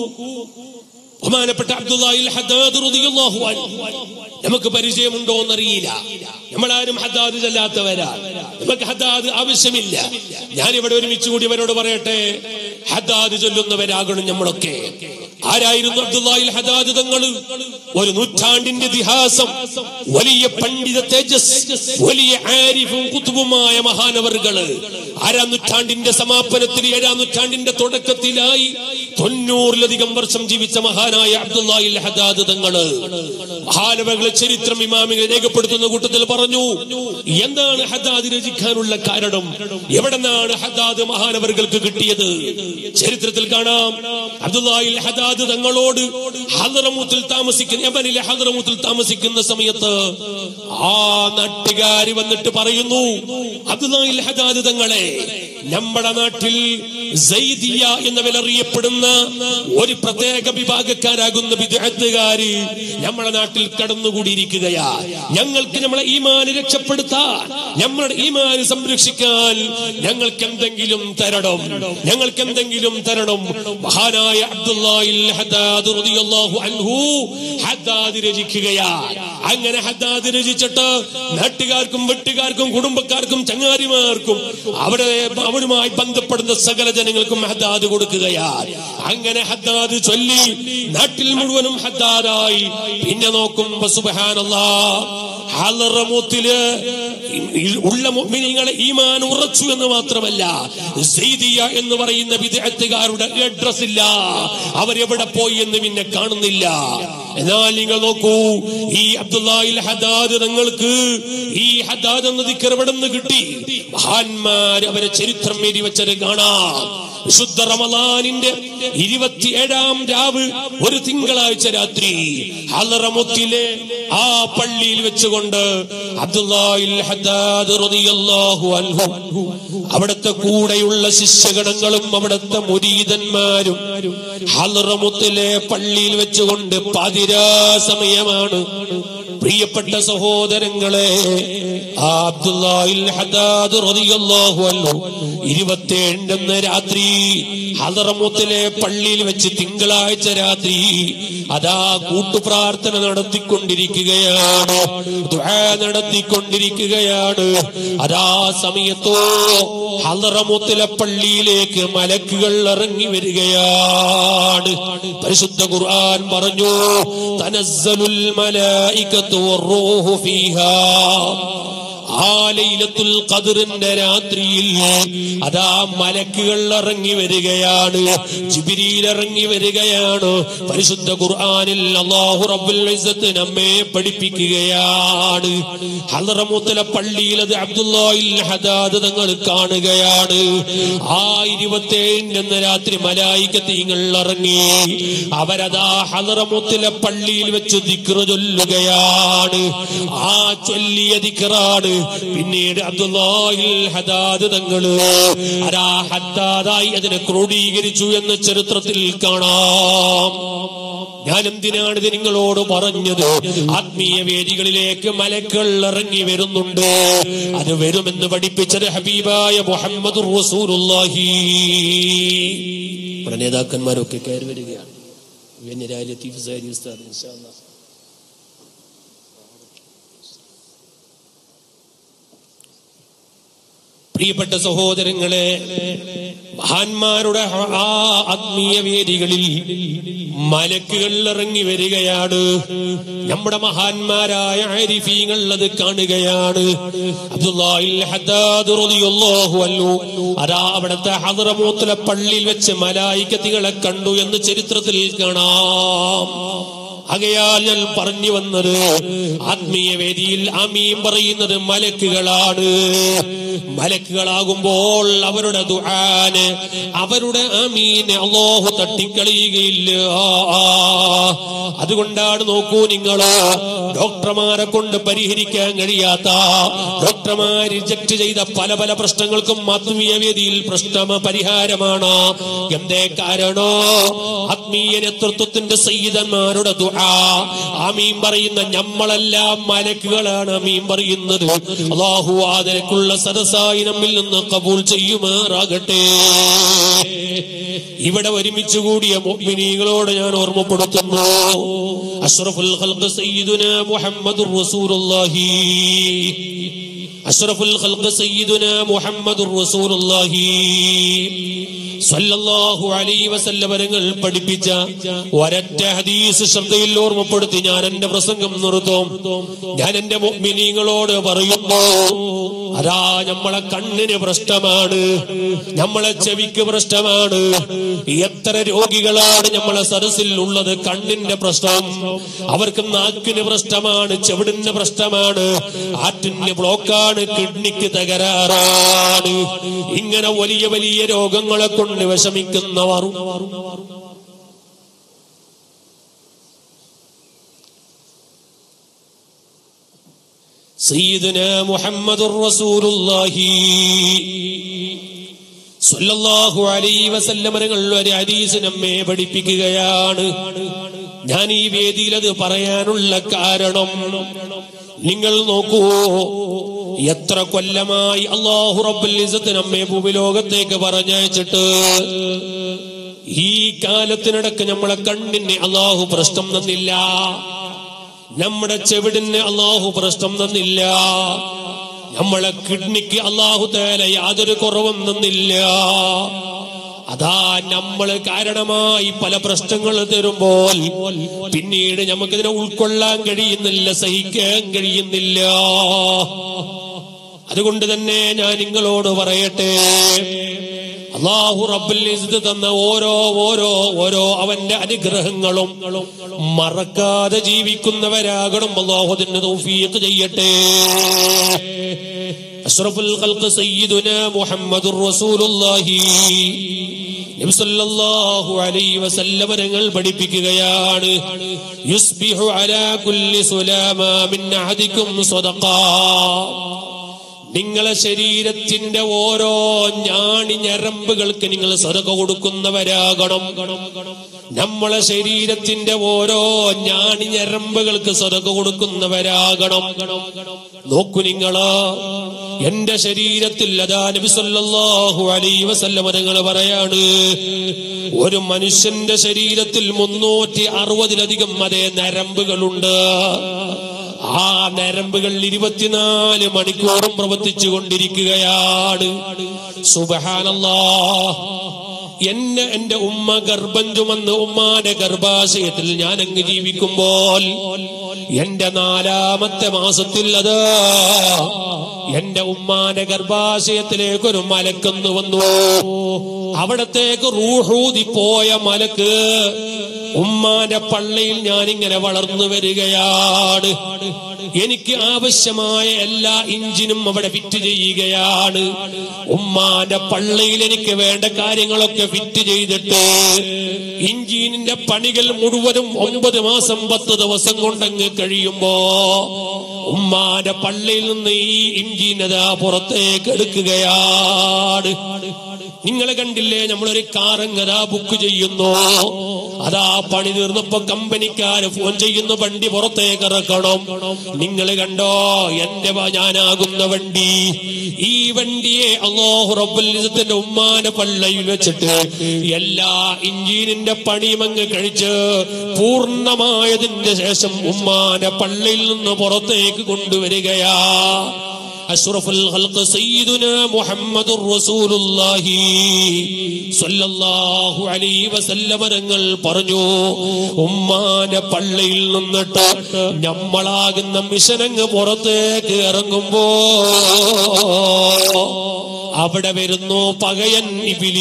ബഹുമാനപ്പെട്ട അബ്ദുല്ലാഹിൽ ഹദ്ദാദ് റളിയല്ലാഹു അൻഹു നമുക്ക് പരിചയമുണ്ടോ എന്നറിയില്ല. നമ്മളാരും ഹദ്ദാദ് ചൊല്ലാത്തവരാ, നമുക്ക് ഹദ്ദാദ് ആവശ്യമില്ല. ഞാനിവിടെ ഒരുമിച്ച് കൂടിയവരോട് പറയട്ടെ, ഹദ്ദാദ് ചൊല്ലുന്നവരാകണം നമ്മളൊക്കെ. ആരായിരുന്നു അബ്ദുല്ലാഹിൽ ഹദ്ദാദ് തങ്ങൾ? ഒരു നൂറ്റാണ്ടിന്റെ ഇതിഹാസം, വലിയ പണ്ഡിത തേജസ്, വലിയ ആരിഫും കുതുബുമായ മഹാനവറുകള്. ആറാം നൂറ്റാണ്ടിന്റെ സമാപനത്തിൽ, ഏഴാം നൂറ്റാണ്ടിന്റെ തുടക്കത്തിലായി തൊണ്ണൂറിലധികം വർഷം ജീവിച്ച മഹാനായ അബ്ദുല്ലാഹിൽ ഹദ്ദാദ് തങ്ങള് മഹാനവറുകളെ ചരിത്രം ഇമാമികളെ രേഖപ്പെടുത്തുന്ന കൂട്ടത്തിൽ പറഞ്ഞു, എന്താണ് ഹദ്ദാദ് രചിക്കാനുള്ള കാരണം? എവിടെ നിന്നാണ് ഹദ്ദാദ് മഹാനവറുകൾക്ക് കിട്ടിയത്? ചരിത്രത്തിൽ കാണാം, അബ്ദുല്ലാഹിൽ ഹദ്ദാദ് തങ്ങളോട് ഹദ്റമൂത്തിൽ താമസിക്കുന്ന യമനിലെ ഹദ്റമൂത്തിൽ താമസിക്കുന്ന സമയത്ത് ആ നാട്ടുകാരി വന്നിട്ട് പറയുന്നു, അബ്ദുല്ലാഹിൽ ഹദ്ദാദ് തങ്ങളെ, നമ്മുടെ നാട്ടിൽ സൈദിയ എന്ന വിലറിയപ്പെടുന്ന ഒരു പ്രത്യേക വിഭാഗക്കാരാകുന്ന ബിദ്അത്തുകാര് നമ്മുടെ നാട്ടിൽ കടന്നുകൂടിയിരിക്കുകയാ. ഞങ്ങൾക്ക് നമ്മളെ ഈമാന് രക്ഷപ്പെടുത്താൻ, നമ്മുടെ ഈമാന് സംരക്ഷിക്കാൻ ഞങ്ങൾക്ക് എന്തെങ്കിലും തരണം, ഞങ്ങൾക്ക് എന്തെങ്കിലും തരണം. മഹാനായ അബ്ദുല്ലാഹിൽ ഹദ്ദാദ് റളിയല്ലാഹു അൻഹു ഹദ്ദാദ് രചിക്കുകയാ. അങ്ങനെ ഹദ്ദാദ് രചിച്ചിട്ട് നാട്ടുകാർക്കും വെട്ടുകാർക്കും കുടുംബക്കാർക്കും ചങ്ങാതിമാർക്കും അവിടെ അവരുമായി ബന്ധപ്പെടുന്ന സകല ജനങ്ങൾക്കും ഹദ്ദാദ് കൊടുക്കുകയാ. അങ്ങനെ ഹദ്ദാദ് ചൊല്ലി നാട്ടിൽ മുഴുവനും ഹദ്ദാദായി. പിന്നെ നോക്കുമ്പോ സുബ്ഹാനല്ലാഹ്, ഹദ്റമൂത്തില് ഉള്ള മുഅ്മിനീങ്ങളെ ഈമാൻ ഉറച്ചു എന്ന് മാത്രമല്ല, സൈദിയ എന്ന് പറയുന്ന ബിദ്അത്തുകാരുടെ അഡ്രസ് ഇല്ല, അവരെവിടെ പോയി എന്ന് പിന്നെ കാണുന്നില്ല. എന്നാൽ നിങ്ങൾ നോക്കൂ, ഈ അബ്ദുല്ലാഹിൽ ഹദ്ദാദ് തങ്ങൾക്ക് ഈ ഹദ്ദാദ് എന്ന ദിക്ർ എവിടെ നിന്ന് കിട്ടി? മഹാന്മാർ അവരെ ചരിത്രം എഴുതി വെച്ചത് കാണാം. വിശുദ്ധ റമളാനിന്റെ ഇരുപത്തിയേഴാം രാവ്, ഒരു തിങ്കളാഴ്ച രാത്രി ഹദ്റമൂത്തിലെ ആ പള്ളിയിൽ വെച്ചുകൊണ്ട് അബ്ദുല്ലാഹിൽ ഹദ്ദാദ് റളിയല്ലാഹു അൻഹു അവിടുത്തെ കൂടെയുള്ള ശിഷ്യഗണങ്ങളും അവിടുത്തെ മുരീദന്മാരും ഹദ്റമൂത്തിലെ പള്ളിയിൽ വെച്ചുകൊണ്ട് പാതിരാ സമയമാണ്. പ്രിയപ്പെട്ട സഹോദരങ്ങളെ, അബ്ദുല്ലാഹിൽ ഹദ്ദാദ് റളിയല്ലാഹു അൻഹു ഇരുപത്തിയേഴിന് രാത്രി ഹദ്റമൂത്തിലെ പള്ളിയിൽ വെച്ച് തിങ്കളാഴ്ച രാത്രി അതാ കൂട്ടുപ്രാർത്ഥന നടത്തിക്കൊണ്ടിരിക്കുകയാണ്, ദുആ നടത്തിക്കൊണ്ടിരിക്കുകയാണ്. അതാ സമയത്തോ ഹദ്റമൂത്തിലെ പള്ളിയിലേക്ക് മലക്കുകൾ ഇറങ്ങി വരികയാണ്. പരിശുദ്ധ ഖുർആൻ പറഞ്ഞു, തനസ്സലുൽ മലായികത്തു വറൂഹു ഫീഹാ. ആ ലൈലത്തുൽ ഖദ്റിന്റെ രാത്രിയിൽ അതാ മലക്കുകൾ ഇറങ്ങി വരികയാണ്, ജിബ്രീൽ ഇറങ്ങി വരികയാണ്. പരിശുദ്ധ ഖുർആനിൽ അല്ലാഹു റബ്ബുൽ ഇസ്സത്ത് നമ്മെ പഠിപ്പിക്കുകയാണ്. ഹദ്റമൂത്തിലെ പള്ളിയിൽ അത് അബ്ദുല്ലാഹിൽ ഹദ്ദാദ് തങ്ങൾ കാണുകയാണ്. ആ ഇരുപത്തിയേഴിന് രാത്രി മലായികത്തുകൾ ഇറങ്ങി, അവരതാ ഹദ്റമൂത്തിലെ പള്ളിയിൽ വെച്ച് ദിക്ർ ചൊല്ലുകയാണ്. ആ ചൊല്ലിയ ദിക്റാണ് പിന്നീട് അബ്ദുല്ലാഹിൽ ഹദ്ദാദ് തങ്ങള് അതാ ഹദ്ദാദായി അതിനെ ക്രോഡീകരിച്ചു എന്ന് ചരിത്രത്തിൽ കാണാം. ഞാൻ എന്തിനാണ് ഇത് നിങ്ങളോട് പറഞ്ഞത്? ആത്മീയ വേദികളിലേക്ക് മലക്കുകൾ ഇറങ്ങി വരുന്നുണ്ട്. അത് വരുമെന്ന് പഠിപ്പിച്ചത് ഹബീബായ മുഹമ്മദുർ റസൂലുള്ളാഹി. നമ്മുടെ നേതാക്കന്മാരൊക്കെ കയറി വരികയാണ്. പ്രിയപ്പെട്ട സഹോദരങ്ങളെ, മഹാന്മാരുടെ ആ ആത്മീയ വേദികളിൽ മലക്കുകൾ ഇറങ്ങി വരികയാണ്. നമ്മുടെ മഹാന്മാരായ ആരിഫീങ്ങൾ അത് കാണുകയാണ്. അബ്ദുല്ലാഹിൽ ഹദ്ദാദ് റളിയല്ലാഹു അൻഹു അതാ അവിടുത്തെ ഹദ്റമൂത്തിലെ പള്ളിയിൽ വെച്ച് മലായികത്തുകളെ കണ്ടു എന്ന് ചരിത്രത്തിൽ കാണാം. ആകയാൽ ഞാൻ പറഞ്ഞു വന്നത് ആത്മീയ വേദിയിൽ ആമീൻ പറയുന്നത് മലക്കുകളാണ്. മലക്കുകളാകുമ്പോൾ അവരുടെ ദുആന് അവരുടെ ആമീനെ അല്ലാഹു തട്ടിക്കളയുകയില്ല. അതുകൊണ്ടാണ് നോക്കൂ നിങ്ങൾ, ഡോക്ടർമാരെ കൊണ്ട് പരിഹരിക്കാൻ കഴിയാത്ത, ഡോക്ടർമാർ റിജക്ട് ചെയ്ത പല പല പ്രശ്നങ്ങൾക്കും ആത്മീയ വേദിയിൽ പ്രശ്ന പരിഹാരമാണ്. എന്തേ കാരണോ? ആത്മീയ നേതൃത്വത്തിന്റെ സയ്യിദന്മാരുടെ ദുആ ആമീൻ പറയുന്ന നമ്മളെല്ലാം മലക്കുകളാണ് ആമീൻ പറയുന്നത്. അല്ലാഹു ആദരക്കുള്ള സദസ്സായി നമ്മിൽ നിന്ന് കബൂൽ ചെയ്യുമാറാകട്ടെ. ഇവിടെ ഒരുമിച്ച് കൂടിയ മുഅ്മിനീങ്ങളോട് ഞാൻ ഓർമ്മപ്പെടുത്തുന്നു, അഷ്റഫുൽ ഖൽഖ് സയ്യിദുനാ മുഹമ്മദുർ റസൂലുള്ളാഹി, അഷ്റഫുൽ ഖൽഖ് സയ്യിദുനാ മുഹമ്മദുർ റസൂലുള്ളാഹി സല്ലല്ലാഹു അലൈഹി വസല്ലം തങ്ങൾ പഠിപ്പിച്ച ഒരൊറ്റ ഹദീസ് ശ്രദ്ധയിൽ ഓർമ്മപ്പെടുത്തി ഞാൻ എന്റെ പ്രസംഗം നിർത്തും. ഞാൻ എന്റെ മുഅ്മിനീങ്ങളോട് പറയുന്നു, അതാ നമ്മളെ കണ്ണിന് പ്രശ്നമാണ്, നമ്മളെ ചെവിക്ക് പ്രശ്നമാണ്. എത്ര രോഗികളാണ് നമ്മളെ സദസ്സിൽ ഉള്ളത് കണ്ണിന്റെ പ്രശ്നം, അവർക്ക് നാക്കിന് പ്രശ്നമാണ്, ചെവിടിന് പ്രശ്നമാണ്, ആറ്റിന് ബ്ലോക്കാണ്, കിഡ്നിക്ക് തകരാറാണ്. ഇങ്ങനെ വലിയ വലിയ രോഗങ്ങളെ കൊണ്ട് വിഷമിക്കുന്നവർ സയ്യിദുനാ മുഹമ്മദുർ റസൂലുള്ളാഹി സ്വല്ലല്ലാഹു അലൈഹി വസല്ലം തങ്ങൾ ഒരു ഹദീസ് നമ്മെ പഠിപ്പിക്കുകയാണ്. ഞാൻ ഈ വേദിയിൽ അത് പറയാനുള്ള കാരണം, നിങ്ങൾ നോക്കൂ, എത്ര കൊല്ലമായി അല്ലാഹു റബ്ബുൽ ഇസ്സത്ത് നമ്മെ ഭൂമിലോകത്തേക്ക് പറഞ്ഞയച്ചിട്ട് ഈ കാലത്തിനിടക്ക് നമ്മളെ കണ്ണിന് അല്ലാഹു പ്രശ്നം തന്നില്ല, നമ്മുടെ ചെവിടിന് അല്ലാഹു പ്രശ്നം തന്നില്ല, നമ്മളെ കിഡ്നിക്ക് അല്ലാഹു തആല യാതൊരു കുറവും തന്നില്ല. അതാ നമ്മൾ കാരണമായി പല പ്രശ്നങ്ങൾ തരുമ്പോൾ പിന്നീട് നമുക്കിതിനെ ഉൾക്കൊള്ളാൻ കഴിയുന്നില്ല, സഹിക്കാൻ കഴിയുന്നില്ല. അതുകൊണ്ട് തന്നെ ഞാൻ നിങ്ങളോട് പറയട്ടെ, അല്ലാഹു റബ്ബുൽ ഇസ്സത്ത് തന്ന ഓരോ ഓരോ ഓരോ അവന്റെ അനുഗ്രഹങ്ങളും മറക്കാതെ ജീവിക്കുന്നവരാകണം. അല്ലാഹു അതിന് തൗഫീഖ് ചെയ്യട്ടെ. അഷ്റഫുൽ ഖൽഖ് സയ്യിദുനാ മുഹമ്മദുർ റസൂലുള്ളാഹി നബി സല്ലല്ലാഹു അലൈഹി വസല്ലം തങ്ങൾ പഠിപ്പിക്കുകയാണ്, യുസ്ബിഹു അലാ കുല്ലി സുലാമാ മിൻ അഹദികും സദഖാ. നിങ്ങളെ ശരീരത്തിന്റെ ഓരോ ഞാണി ഞരമ്പുകൾക്ക് നിങ്ങൾ സദഖ കൊടുക്കുന്നവരാകണം. നമ്മളെ ശരീരത്തിന്റെ ഓരോ ഞാണി ഞരമ്പുകൾക്ക് സദഖ കൊടുക്കുന്നവരാകണം. നോക്കൂ നിങ്ങള്, എന്റെ ശരീരത്തിൽ അതാ നബി സല്ലല്ലാഹു അലൈഹി വസല്ലം തങ്ങൾ പറയാണ്, ഒരു മനുഷ്യന്റെ ശരീരത്തിൽ മുന്നൂറ്റി അറുപതിലധികം അതേ നരമ്പുകളുണ്ട്. ആ നരമ്പുകൾ ഇരുപത്തിനാല് മണിക്കൂറും പ്രവർത്തിച്ചു കൊണ്ടിരിക്കുകയാണ്. സുബ്ഹാനല്ലാഹ്. എന്നെ എന്റെ ഉമ്മ ഗർഭം ചുമന്ന് ഉമ്മാന്റെ ഗർഭാശയത്തിൽ ഞാൻ അങ്ങ് ജീവിക്കുമ്പോൾ എന്റെ നാലാമത്തെ മാസത്തിൽ അത് എന്റെ ഉമ്മാന്റെ ഗർഭാശയത്തിലേക്ക് ഒരു മലക്കെന്ന് വന്നു. അവിടത്തേക്ക് റൂഹൂതി പോയ മലക്ക് ഉമ്മാന്റെ പള്ളയിൽ ഞാനിങ്ങനെ വളർന്നു വരികയാണ്. എനിക്ക് ആവശ്യമായ എല്ലാ ഇഞ്ചിനും അവിടെ ഫിറ്റ് ചെയ്യുകയാണ്. ഉമ്മാന്റെ പള്ളയിൽ എനിക്ക് വേണ്ട കാര്യങ്ങളൊക്കെ ഫിറ്റ് ചെയ്തിട്ട് ഇഞ്ചിനിന്റെ പണികൾ മുഴുവനും ഒമ്പത് മാസം പത്ത് ദിവസം കൊണ്ടങ്ങ് കഴിയുമ്പോ ഉമ്മാന്റെ പള്ളയിൽ നിന്ന് ഈ ഇഞ്ചിനതാ പുറത്തേക്ക് എടുക്കുകയാണ്. നിങ്ങൾ കണ്ടില്ലേ, നമ്മളൊരു കാറങ്ങതാ ബുക്ക് ചെയ്യുന്നു, അതാ പണി തീർന്നപ്പോ കമ്പനിക്കാര് ഫോൺ ചെയ്യുന്നു, വണ്ടി പുറത്തേക്ക് ഇറക്കണം. നിങ്ങൾ കണ്ടോ എന്റെ ഞാനാകുന്ന വണ്ടി? ഈ വണ്ടിയെ അല്ലാഹു റബ്ബുൽ ഇസ്സത്തിന്റെ ഉമ്മാന്റെ പള്ളയിൽ വെച്ചിട്ട് എല്ലാ ഇഞ്ചിനിന്റെ പണിയുമങ്ങ് കഴിച്ച് പൂർണ്ണമായതിന്റെ ശേഷം ഉമ്മാന്റെ പള്ളയിൽ നിന്ന് പുറത്തേക്ക് കൊണ്ടുവരികയാ. അഷ്റഫുൽ ഖൽഖ് സയ്യിദുനാ മുഹമ്മദുർ റസൂലുള്ളാഹി സ്വല്ലല്ലാഹു അലൈഹി വസല്ലം തങ്ങൾ പറഞ്ഞു, ഉമ്മാന്റെ പള്ളിയിൽ നിന്നിട്ട് നമ്മളാകുന്ന മിഷനങ്ങ് പുറത്തേക്ക് ഇറങ്ങുമ്പോ അവിടെ വരുന്നു പകയൻ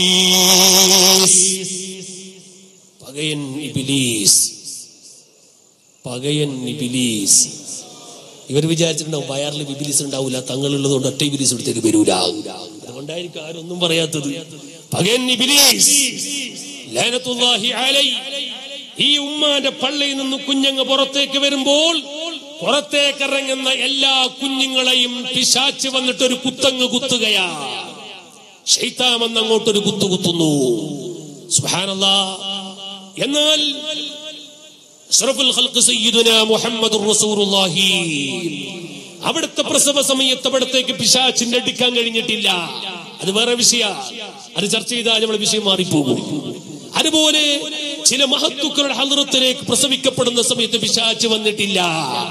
ഇബ്ലീസ്. പകയൻ ഇബ്ലീസ് പകയൻ ഇബ്ലീസ്. ഇവർ വിചാരിച്ചിട്ടുണ്ടാവും വയറിൽ ഇബ്ലീസ് ഉണ്ടാവില്ല, തങ്ങളുള്ളത് കൊണ്ട് ഒറ്റ ഇബ്ലീസ് എടുത്തേക്ക് വരൂല. അതുകൊണ്ടായിരിക്കും ആരൊന്നും പറയാത്തത്. പകയൻ ഇബ്ലീസ് ലഅനത്തുല്ലാഹി അലൈഹി. ഈ ഉമ്മാന്റെ പള്ളിയിൽ നിന്ന് കുഞ്ഞങ്ങ് പുറത്തേക്ക് വരുമ്പോൾ പുറത്തേക്ക് ഇറങ്ങുന്ന എല്ലാ കുഞ്ഞുങ്ങളെയും പിശാച് വന്നിട്ട് ഒരു കുത്തങ്ങ് കുത്തുകയാ. ശൈത്താൻ വന്ന് അങ്ങോട്ടൊരു കുത്തു കുത്തുന്നു. സുബ്ഹാനല്ലാഹ്. എന്നാൽ അഷ്റഫുൽ ഖൽഖ് സയ്യിദുനാ മുഹമ്മദുർ റസൂലുള്ളാഹി അവിടുത്തെ പ്രസവ സമയത്ത് അവിടത്തേക്ക് പിശാചിന്റെ അടുക്കാൻ കഴിഞ്ഞിട്ടില്ല. അത് വേറെ വിഷയമാണ്. അത് ചർച്ച ചെയ്താൽ നമ്മുടെ വിഷയം മാറിപ്പോകും. അതുപോലെ ചില മഹത്തുക്കളുടെ ഹദ്റത്തിലേക്ക് പ്രസവിക്കപ്പെടുന്ന സമയത്ത് പിശാച് വന്നിട്ടില്ല.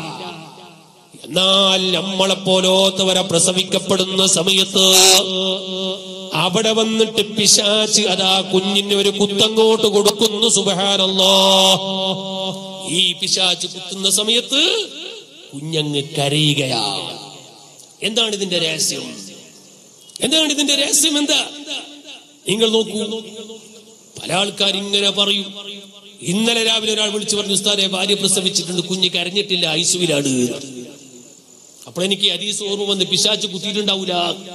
എന്നാൽ നമ്മളെ പോലോത്തവരെ പ്രസവിക്കപ്പെടുന്ന സമയത്ത് അവിടെ വന്നിട്ട് പിശാച് അതാ കുഞ്ഞിന് ഒരു കുത്തങ്ങോട്ട് കൊടുക്കുന്നു. സുബ്ഹാനല്ലാഹ്. ഈ പിശാച് കുത്തുന്ന സമയത്ത് കുഞ്ഞങ്ങ് കരയുകയാ. എന്താണ് ഇതിന്റെ രഹസ്യം? എന്താണ് ഇതിന്റെ രഹസ്യം? എന്താ നിങ്ങൾ നോക്കൂ. പല ആൾക്കാർ ഇങ്ങനെ പറയും. ഇന്നലെ രാവിലെ ഒരാൾ വിളിച്ചു പറഞ്ഞു, ഉസ്താദേ ഭാര്യ പ്രസവിച്ചിട്ടുണ്ട്, കുഞ്ഞ് കരഞ്ഞിട്ടില്ല, ഐസുവിലാണ്. അപ്പോൾ എനിക്ക് ഹദീസ് ഓർമ്മ വന്ന് പിശാച് കുത്തിയിട്ടുണ്ടാവൂല.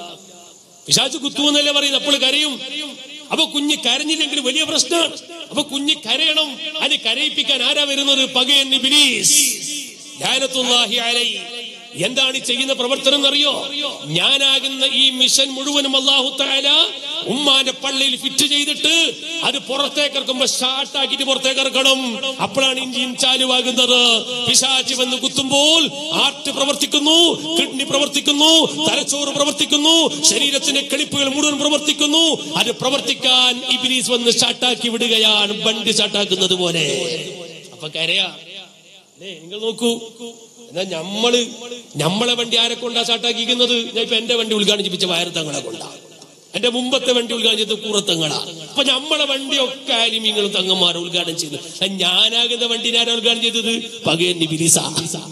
പിശാച് കുത്തുവെന്നല്ലേ പറയുന്നത്. അപ്പോൾ കരയും. അപ്പൊ കുഞ്ഞ് കരഞ്ഞില്ലെങ്കിൽ വലിയ പ്രശ്നമാണ്. അപ്പൊ കുഞ്ഞ് കരയണം. അതിനെ കരയിപ്പിക്കാൻ ആരാ വരുന്നത്? പകയൻ ഇബ്ലീസ് ലഅനത്തുല്ലാഹി അലൈഹി. എന്താണ് ചെയ്യുന്ന പ്രവർത്തനം എന്നറിയോ? ഞാനാകുന്ന ഈ മിഷൻ മുഴുവനും അല്ലാഹു തആല ഉമ്മാന്റെ പള്ളിയിൽ ഫിറ്റ് ചെയ്തിട്ട് അത് പുറത്തേക്ക് ഇറക്കുമ്പോ സ്റ്റാർട്ട് ആക്കിയിട്ട് പുറത്തേക്ക് ഇറക്കണം. അപ്പോഴാണ് എഞ്ചിൻ ചാലുവാകുന്നത്. പിശാച് വന്ന് കുത്തുമ്പോൾ ഹാർട്ട് പ്രവർത്തിക്കുന്നു, കിഡ്നി പ്രവർത്തിക്കുന്നു, തലച്ചോറ് പ്രവർത്തിക്കുന്നു, ശരീരത്തിന്റെ കെളിപ്പുകൾ മുഴുവൻ പ്രവർത്തിക്കുന്നു. അത് പ്രവർത്തിക്കാൻ ഇബ്ലീസ് വന്ന് സ്റ്റാർട്ടാക്കി വിടുകയാണ്, വണ്ടി സ്റ്റാർട്ടാക്കുന്നത് പോലെ. അപ്പൊ കരയാ. നിങ്ങൾ നോക്കൂ. എന്നാ നമ്മള് നമ്മളെ വണ്ടി ആരെ കൊണ്ടാ സ്റ്റാർട്ടാക്കിക്കുന്നത്? ഞാൻ ഇപ്പൊ എന്റെ വണ്ടി ഉദ്ഘാടനം ചെയ്യിപ്പിച്ച വയറത്തങ്ങളെ കൊണ്ടാ. എന്റെ മുമ്പത്തെ വണ്ടി ഉദ്ഘാടനം ചെയ്ത് കൂറത്തങ്ങളാ. അപ്പൊ നമ്മളെ വണ്ടിയൊക്കെ ആലിമീങ്ങളും തങ്ങന്മാരും ഉദ്ഘാടനം ചെയ്തു. ഞാനാകുന്ന വണ്ടിനെ ആരാ ഉദ്ഘാടനം ചെയ്തത്? പകയൻ ഇബ്ലീസാ.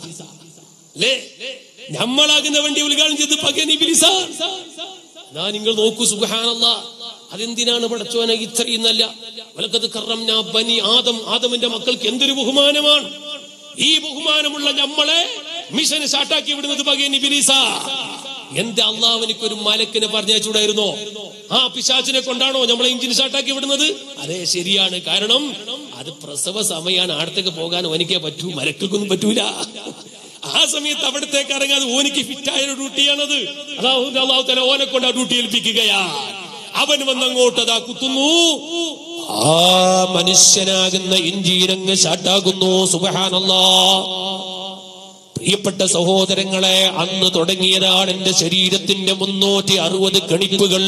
അല്ലേ? നമ്മളാകുന്ന വണ്ടി ഉദ്ഘാടനം ചെയ്ത് പകയൻ ഇബ്ലീസാ. എന്നാ നിങ്ങൾ നോക്കൂ. സുബ്ഹാനല്ലാഹ്. അതെന്തിനാണ് പടച്ചോനെ ഇത്രയും നല്ല വലഖദ് കറംനാ ബനി ആദം. ആദമിന്റെ മക്കൾക്ക് എന്തൊരു ബഹുമാനമാണ്. ഈ ബഹുമാനമുള്ള നമ്മളെ മിഷന് സ്റ്റാർട്ടാക്കി വിടുന്നത് പകയൻ ഇബ്ലീസാ. എന്താ അള്ളാഹുവിനിക്ക് ഒരു മലക്കിനെ പറഞ്ഞയച്ചൂടായിരുന്നോ? ആ പിശാചിനെ കൊണ്ടാണോ നമ്മളെ എഞ്ചിൻ സ്റ്റാർട്ടാക്കി വിടുന്നത്? അതെ, ശരിയാണ്. കാരണം അത് പ്രസവ സമയമാണ്. അടുത്തേക്ക് പോകാൻ ഓനിക്കേ പറ്റൂ, മലക്കൊന്നും പറ്റൂല. ആ സമയത്ത് അവിടത്തേക്ക് ഇറങ്ങാതെ ഓനിക്ക് ഫിറ്റായ ഡ്യൂട്ടിയാണത്. അല്ലാഹു അല്ലാഹു തആല ഓനെ കൊണ്ട് ആ ഡ്യൂട്ടി ഏൽപ്പിക്കുകയാ. അവൻ വന്നങ്ങോട്ട് അതാ കുത്തുന്നു. ആ മനുഷ്യനാകുന്ന എഞ്ചിനങ്ങ് സ്റ്റാർട്ടാകുന്നു. സുബ്ഹാനല്ലാഹ്. പ്രിയപ്പെട്ട സഹോദരങ്ങളെ, അന്ന് തുടങ്ങിയതാണ് എന്റെ ശരീരത്തിന്റെ മുന്നൂറ്റി അറുപത് കണിപ്പുകൾ.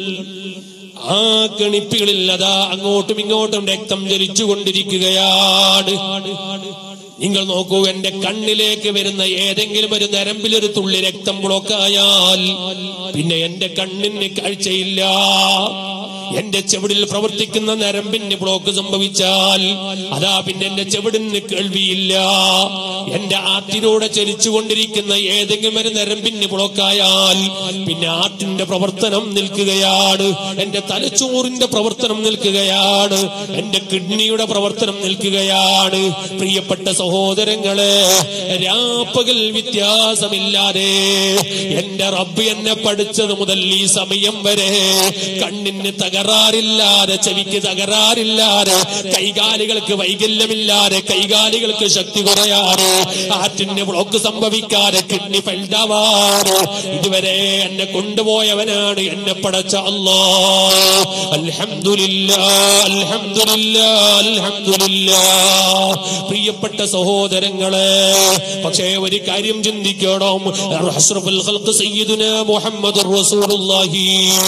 ആ കണിപ്പുകളിൽ അതാ അങ്ങോട്ടും ഇങ്ങോട്ടും രക്തം ജ്വലിച്ചു കൊണ്ടിരിക്കുകയാണ്. നിങ്ങൾ നോക്കൂ. എന്റെ കണ്ണിലേക്ക് വരുന്ന ഏതെങ്കിലും ഒരു നരമ്പിലൊരു തുള്ളി രക്തം ബ്ലോക്കായാൽ പിന്നെ എന്റെ കണ്ണിന് കാഴ്ചയില്ല. എന്റെ ചെവിടിൽ പ്രവർത്തിക്കുന്ന നരമ്പിന് ബ്ലോക്ക് സംഭവിച്ചാൽ അതാ പിന്നെ എന്റെ ചെവിടിന് കേൾവിയില്ല. എന്റെ ആർട്ടിലൂടെ ചലിച്ചുകൊണ്ടിരിക്കുന്ന ഏതെങ്കിലും ഒരു നരമ്പിന് ബ്ലോക്കായാൽ പിന്നെ ആർട്ടിന്റെ പ്രവർത്തനം നിൽക്കുകയാണ്. എന്റെ തലച്ചോറിന്റെ പ്രവർത്തനം നിൽക്കുകയാണ്. എന്റെ കിഡ്നിയുടെ പ്രവർത്തനം നിൽക്കുകയാണ്. പ്രിയപ്പെട്ട സഹോദരങ്ങളെ, രാപ്പകൽ വ്യത്യാസമില്ലാതെ എന്റെ റബ്ബ് എന്നെ പഠിച്ചത് മുതൽ ഈ സമയം വരെ കണ്ണിന് തകരാറില്ലാതെ, ചെവിക്ക് തകരാറില്ലാതെ, കൈകാലുകൾക്ക് വൈകല്യമില്ലാതെ, കൈകാലുകൾക്ക് ശക്തി കുറയാതെ, ഹാർട്ടിന് ബ്ലോക്ക് സംഭവിക്കാതെ, കിഡ്നി ഫെയിൽഡാവാതെ ഇതുവരെ എന്നെ കൊണ്ടുപോയവനാണ് എന്നെ പടച്ച അല്ലാഹ്. അൽഹംദുലില്ലാഹ്, അൽഹംദുലില്ലാഹ്, അൽഹംദുലില്ലാഹ്. പ്രിയപ്പെട്ട സഹോദരങ്ങളെ, പക്ഷേ ഒരു കാര്യം ചിന്തിക്കണം. അഷ്റഫുൽ ഖൽഖ് സയ്യിദുനാ മുഹമ്മദുർ റസൂലുള്ളാഹി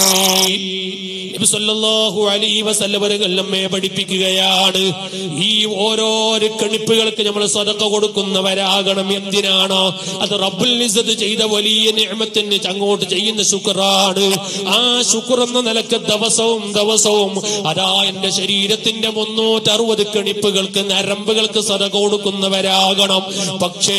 നബി സല്ലല്ലാഹു അലൈഹി വസല്ലം നമ്മെ പഠിപ്പിക്കുകയാണ്. ഈ ഓരോരോ കണിപ്പുകൾക്ക് നമ്മൾ സദഖ കൊടുക്കുന്നവരാകണം. എന്തിനാണ്? അത് റബ്ബുൽ ഇസ്സത്ത് ചെയ്ത വലിയ നിഅമത്തിന് അങ്ങോട്ട് ചെയ്യുന്ന ശുക്റാണ്. ആ ശുക്ർ എന്ന നിലക്ക് ദിവസവും ദിവസവും അതാ എന്റെ ശരീരത്തിന്റെ മുന്നൂറ്റി അറുപത് കണിപ്പുകൾക്ക്, നരമ്പുകൾക്ക് സദഖ കൊടുക്കുന്നവരാകണം. പക്ഷേ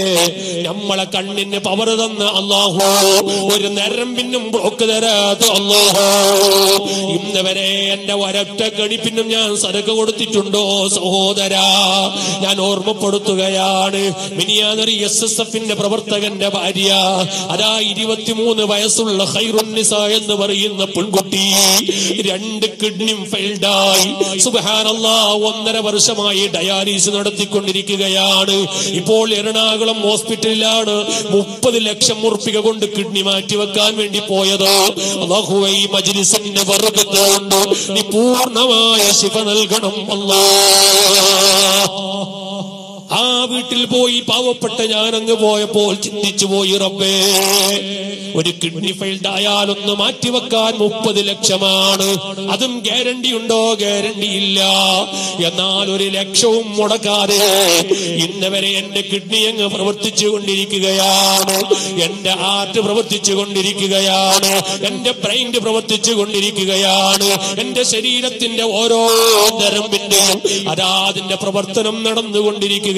നമ്മളെ കണ്ണിന് പവർ തന്ന അല്ലാഹു ഒരു നരമ്പിനും ബ്ലോക്ക് തരാത്ത അല്ലാഹു ഇന്ന് വരെ എന്റെ ഒരൊറ്റ ഗണിപ്പിനും ഞാൻ സദഖ കൊടുത്തിട്ടുണ്ടോ സഹോദരാ? ഞാൻ ഓർമ്മപ്പെടുത്തുകയാണ്. മിനിയാനൊരു എസ് എസ് എഫിന്റെ പ്രവർത്തകന്റെ ഭാര്യ, അതാ ഇരുപത്തിമൂന്ന് വയസ്സുള്ള ഖൈറുന്നിസ എന്ന് പറയുന്ന പെൺകുട്ടി രണ്ട് കിഡ്നിയും ഫെയിൽഡായി. സുബ്ഹാനല്ലാഹ്, ഒന്നര വർഷമായി ഡയാലിസിസ് നടത്തിക്കൊണ്ടിരിക്കുകയാണ്. ഇപ്പോൾ എറണാകുളം ഹോസ്പിറ്റലിലാണ്. മുപ്പത് ലക്ഷം ഉറുപ്പിക കൊണ്ട് കിഡ്നി മാറ്റിവെക്കാൻ വേണ്ടി പോയത്. അല്ലാഹുവേ, ഈ മജ്ലിസിന്റെ ബർക്കത്ത് കൊണ്ട് നീ പൂർണ്ണമായ ശിഫ നൽകണം അല്ലാഹ്. ആ വീട്ടിൽ പോയി പാവപ്പെട്ട ഞാനങ്ങ് പോയപ്പോൾ ചിന്തിച്ചു പോയി, റബ്ബേ, ഒരു കിഡ്നി ഫെയിൽഡ് ആയാലൊന്ന് മാറ്റിവെക്കാൻ മുപ്പത് ലക്ഷമാണ്. അതും ഗ്യാരണ്ടി ഉണ്ടോ? ഗ്യാരണ്ടി ഇല്ല. എന്നാൽ ഒരു ലക്ഷവും മുടക്കാതെ ഇന്ന് വരെ എന്റെ കിഡ്നി അങ്ങ് പ്രവർത്തിച്ചു കൊണ്ടിരിക്കുകയാണ്, എന്റെ ഹാർട്ട് പ്രവർത്തിച്ചു കൊണ്ടിരിക്കുകയാണ്, എന്റെ ബ്രെയിൻ പ്രവർത്തിച്ചു കൊണ്ടിരിക്കുകയാണ്, എന്റെ ശരീരത്തിന്റെ ഓരോ നരമ്പിന്റെയും അതാ അതിന്റെ പ്രവർത്തനം നടന്നുകൊണ്ടിരിക്കുകയാണ്.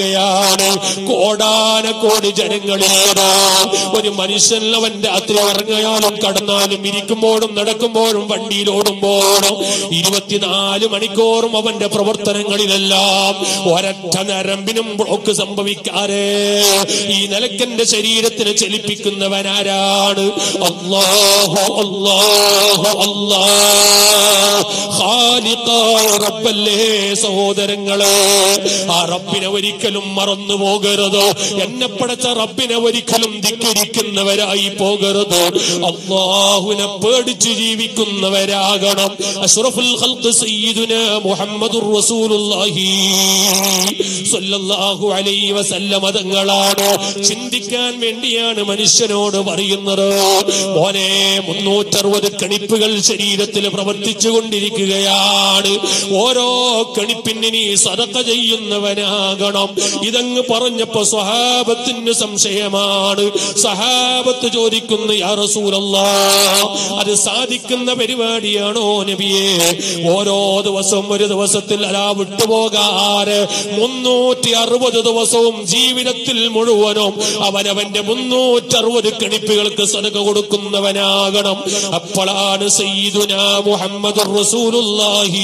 കോടാന കോടി ജനങ്ങളേതാ ഒരു മനുഷ്യൻ അവന്റെ അത്ര ഇറങ്ങിയാലും കടന്നാലും ഇരിക്കുമ്പോഴും നടക്കുമ്പോഴും വണ്ടിയിലോടുമ്പോഴും ഇരുപത്തിനാല് മണിക്കൂറും അവന്റെ പ്രവർത്തനങ്ങളിലെല്ലാം ഒരൊറ്റ നരമ്പിനും ബ്ലോക്ക് സംഭവിക്കാതെ ഈ നിലക്കെന്റെ ശരീരത്തിന് ചലിപ്പിക്കുന്നവനാരാണ്? അല്ലാഹു അല്ലാഹു അല്ലാഹ്, ഖാലിഖായ റബ്ബല്ലേ സഹോദരങ്ങളെ. ആ റബ്ബിനെ ഒരിക്കലും മറന്നു പോകരുത്. എന്നെ പടച്ച റബ്ബിനെ ഒരിക്കലും ധിക്കരിക്കുന്നവരായി പോകരുത്. അല്ലാഹുവിനെ പേടിച്ചു ജീവിക്കുന്നവരാകണം. അഷ്റഫുൽ ഖൽഖ് സയ്യിദുനാ മുഹമ്മദുർ റസൂലുള്ളാഹി സ്വല്ലല്ലാഹു അലൈഹി വസല്ലം തങ്ങളാണ്. ചിന്തിക്കാൻ വേണ്ടിയാണ് മനുഷ്യനോട് പറയുന്നത്. മോനെ, മുന്നൂറ്ററുപത് കണിപ്പുകൾ ശരീരത്തിൽ പ്രവർത്തിച്ചു കൊണ്ടിരിക്കുകയാണ്. ഓരോ കണിപ്പിന് നീ സദഖ ചെയ്യുന്നവനാകണം. ഇതങ്ങ് പറഞ്ഞപ്പോ സ്വഹാബത്തിന് സംശയമാണ്. സഹാബത്ത് ചോദിക്കുന്നു, യാ റസൂലല്ലാഹ്, അത് സാധിക്കുന്ന പരിപാടിയാണോ നബിയേ? ഓരോ ദിവസവും ഒരു ദിവസത്തിൽ അലാ വിട്ടുപോകാറ് മുന്നൂറ്റി അറുപത് ദിവസവും ജീവിതത്തിൽ മുഴുവനും അവനവന്റെ മുന്നൂറ്ററുപത് കണിപ്പുകൾക്ക് സദഖ കൊടുക്കുന്നവനാകണം. അപ്പോഴാണ് സയ്യിദുനാ മുഹമ്മദുർ റസൂലുള്ളാഹി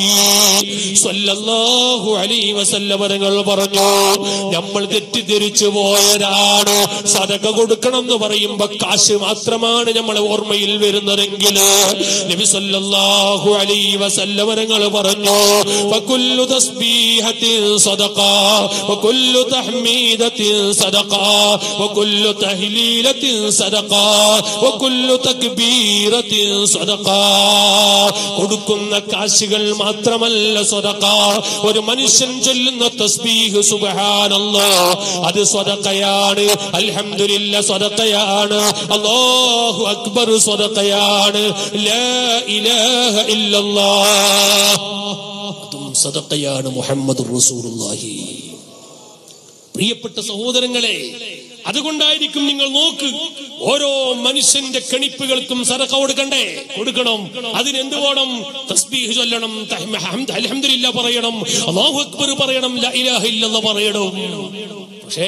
സ്വല്ലല്ലാഹു അലൈഹി വസല്ലം തങ്ങൾ പറഞ്ഞു, നമ്മൾ തെറ്റിദ്ധരിച്ചു പോയതാണ്. സദഖ കൊടുക്കണം എന്ന് പറയുമ്പോ കാശ് മാത്രമാണ് നമ്മളെ ഓർമ്മയിൽ വരുന്നതെങ്കിൽ നബി സല്ലല്ലാഹു അലൈഹി വസല്ലം തങ്ങൾ പറഞ്ഞു, ഫകുല്ലു തസ്ബീഹത്തിൻ സദഖ വകുല്ലു തഹ്മീദത്തിൻ സദഖ വകുല്ലു തഹ്ലീലത്തിൻ സദഖ വകുല്ലു തക്ബീറത്തിൻ സദഖ. കൊടുക്കുന്ന കാശുകൾ മാത്രമല്ല സദഖ. ഒരു മനുഷ്യൻ ചൊല്ലുന്ന തസ്ബീഹ് സുബ്ഹാനല്ലാഹ് അത് സദഖയാണ്. അൽഹംദുലില്ലാഹ് സദഖയാണ്. അല്ലാഹു അക്ബർ സദഖയാണ്. ലാ ഇലാഹ ഇല്ലല്ലാഹ് അതും സദഖയാണ്. മുഹമ്മദുർ റസൂലുള്ളാഹി. പ്രിയപ്പെട്ട സഹോദരങ്ങളെ, അതുകൊണ്ടായിരിക്കും നിങ്ങൾ നോക്ക്, ഓരോ മനുഷ്യന്റെ കണിപ്പുകൾക്കും സദഖ കൊടുക്കണ്ടേ? കൊടുക്കണം. അതിനെന്ത് വേണം? തസ്ബീഹ് ചൊല്ലണം, അൽഹംദുലില്ലാഹ് പറയണം, അല്ലാഹു അക്ബർ പറയണം, ലാ ഇലാഹ ഇല്ലല്ലാഹ് പറയണം. പക്ഷേ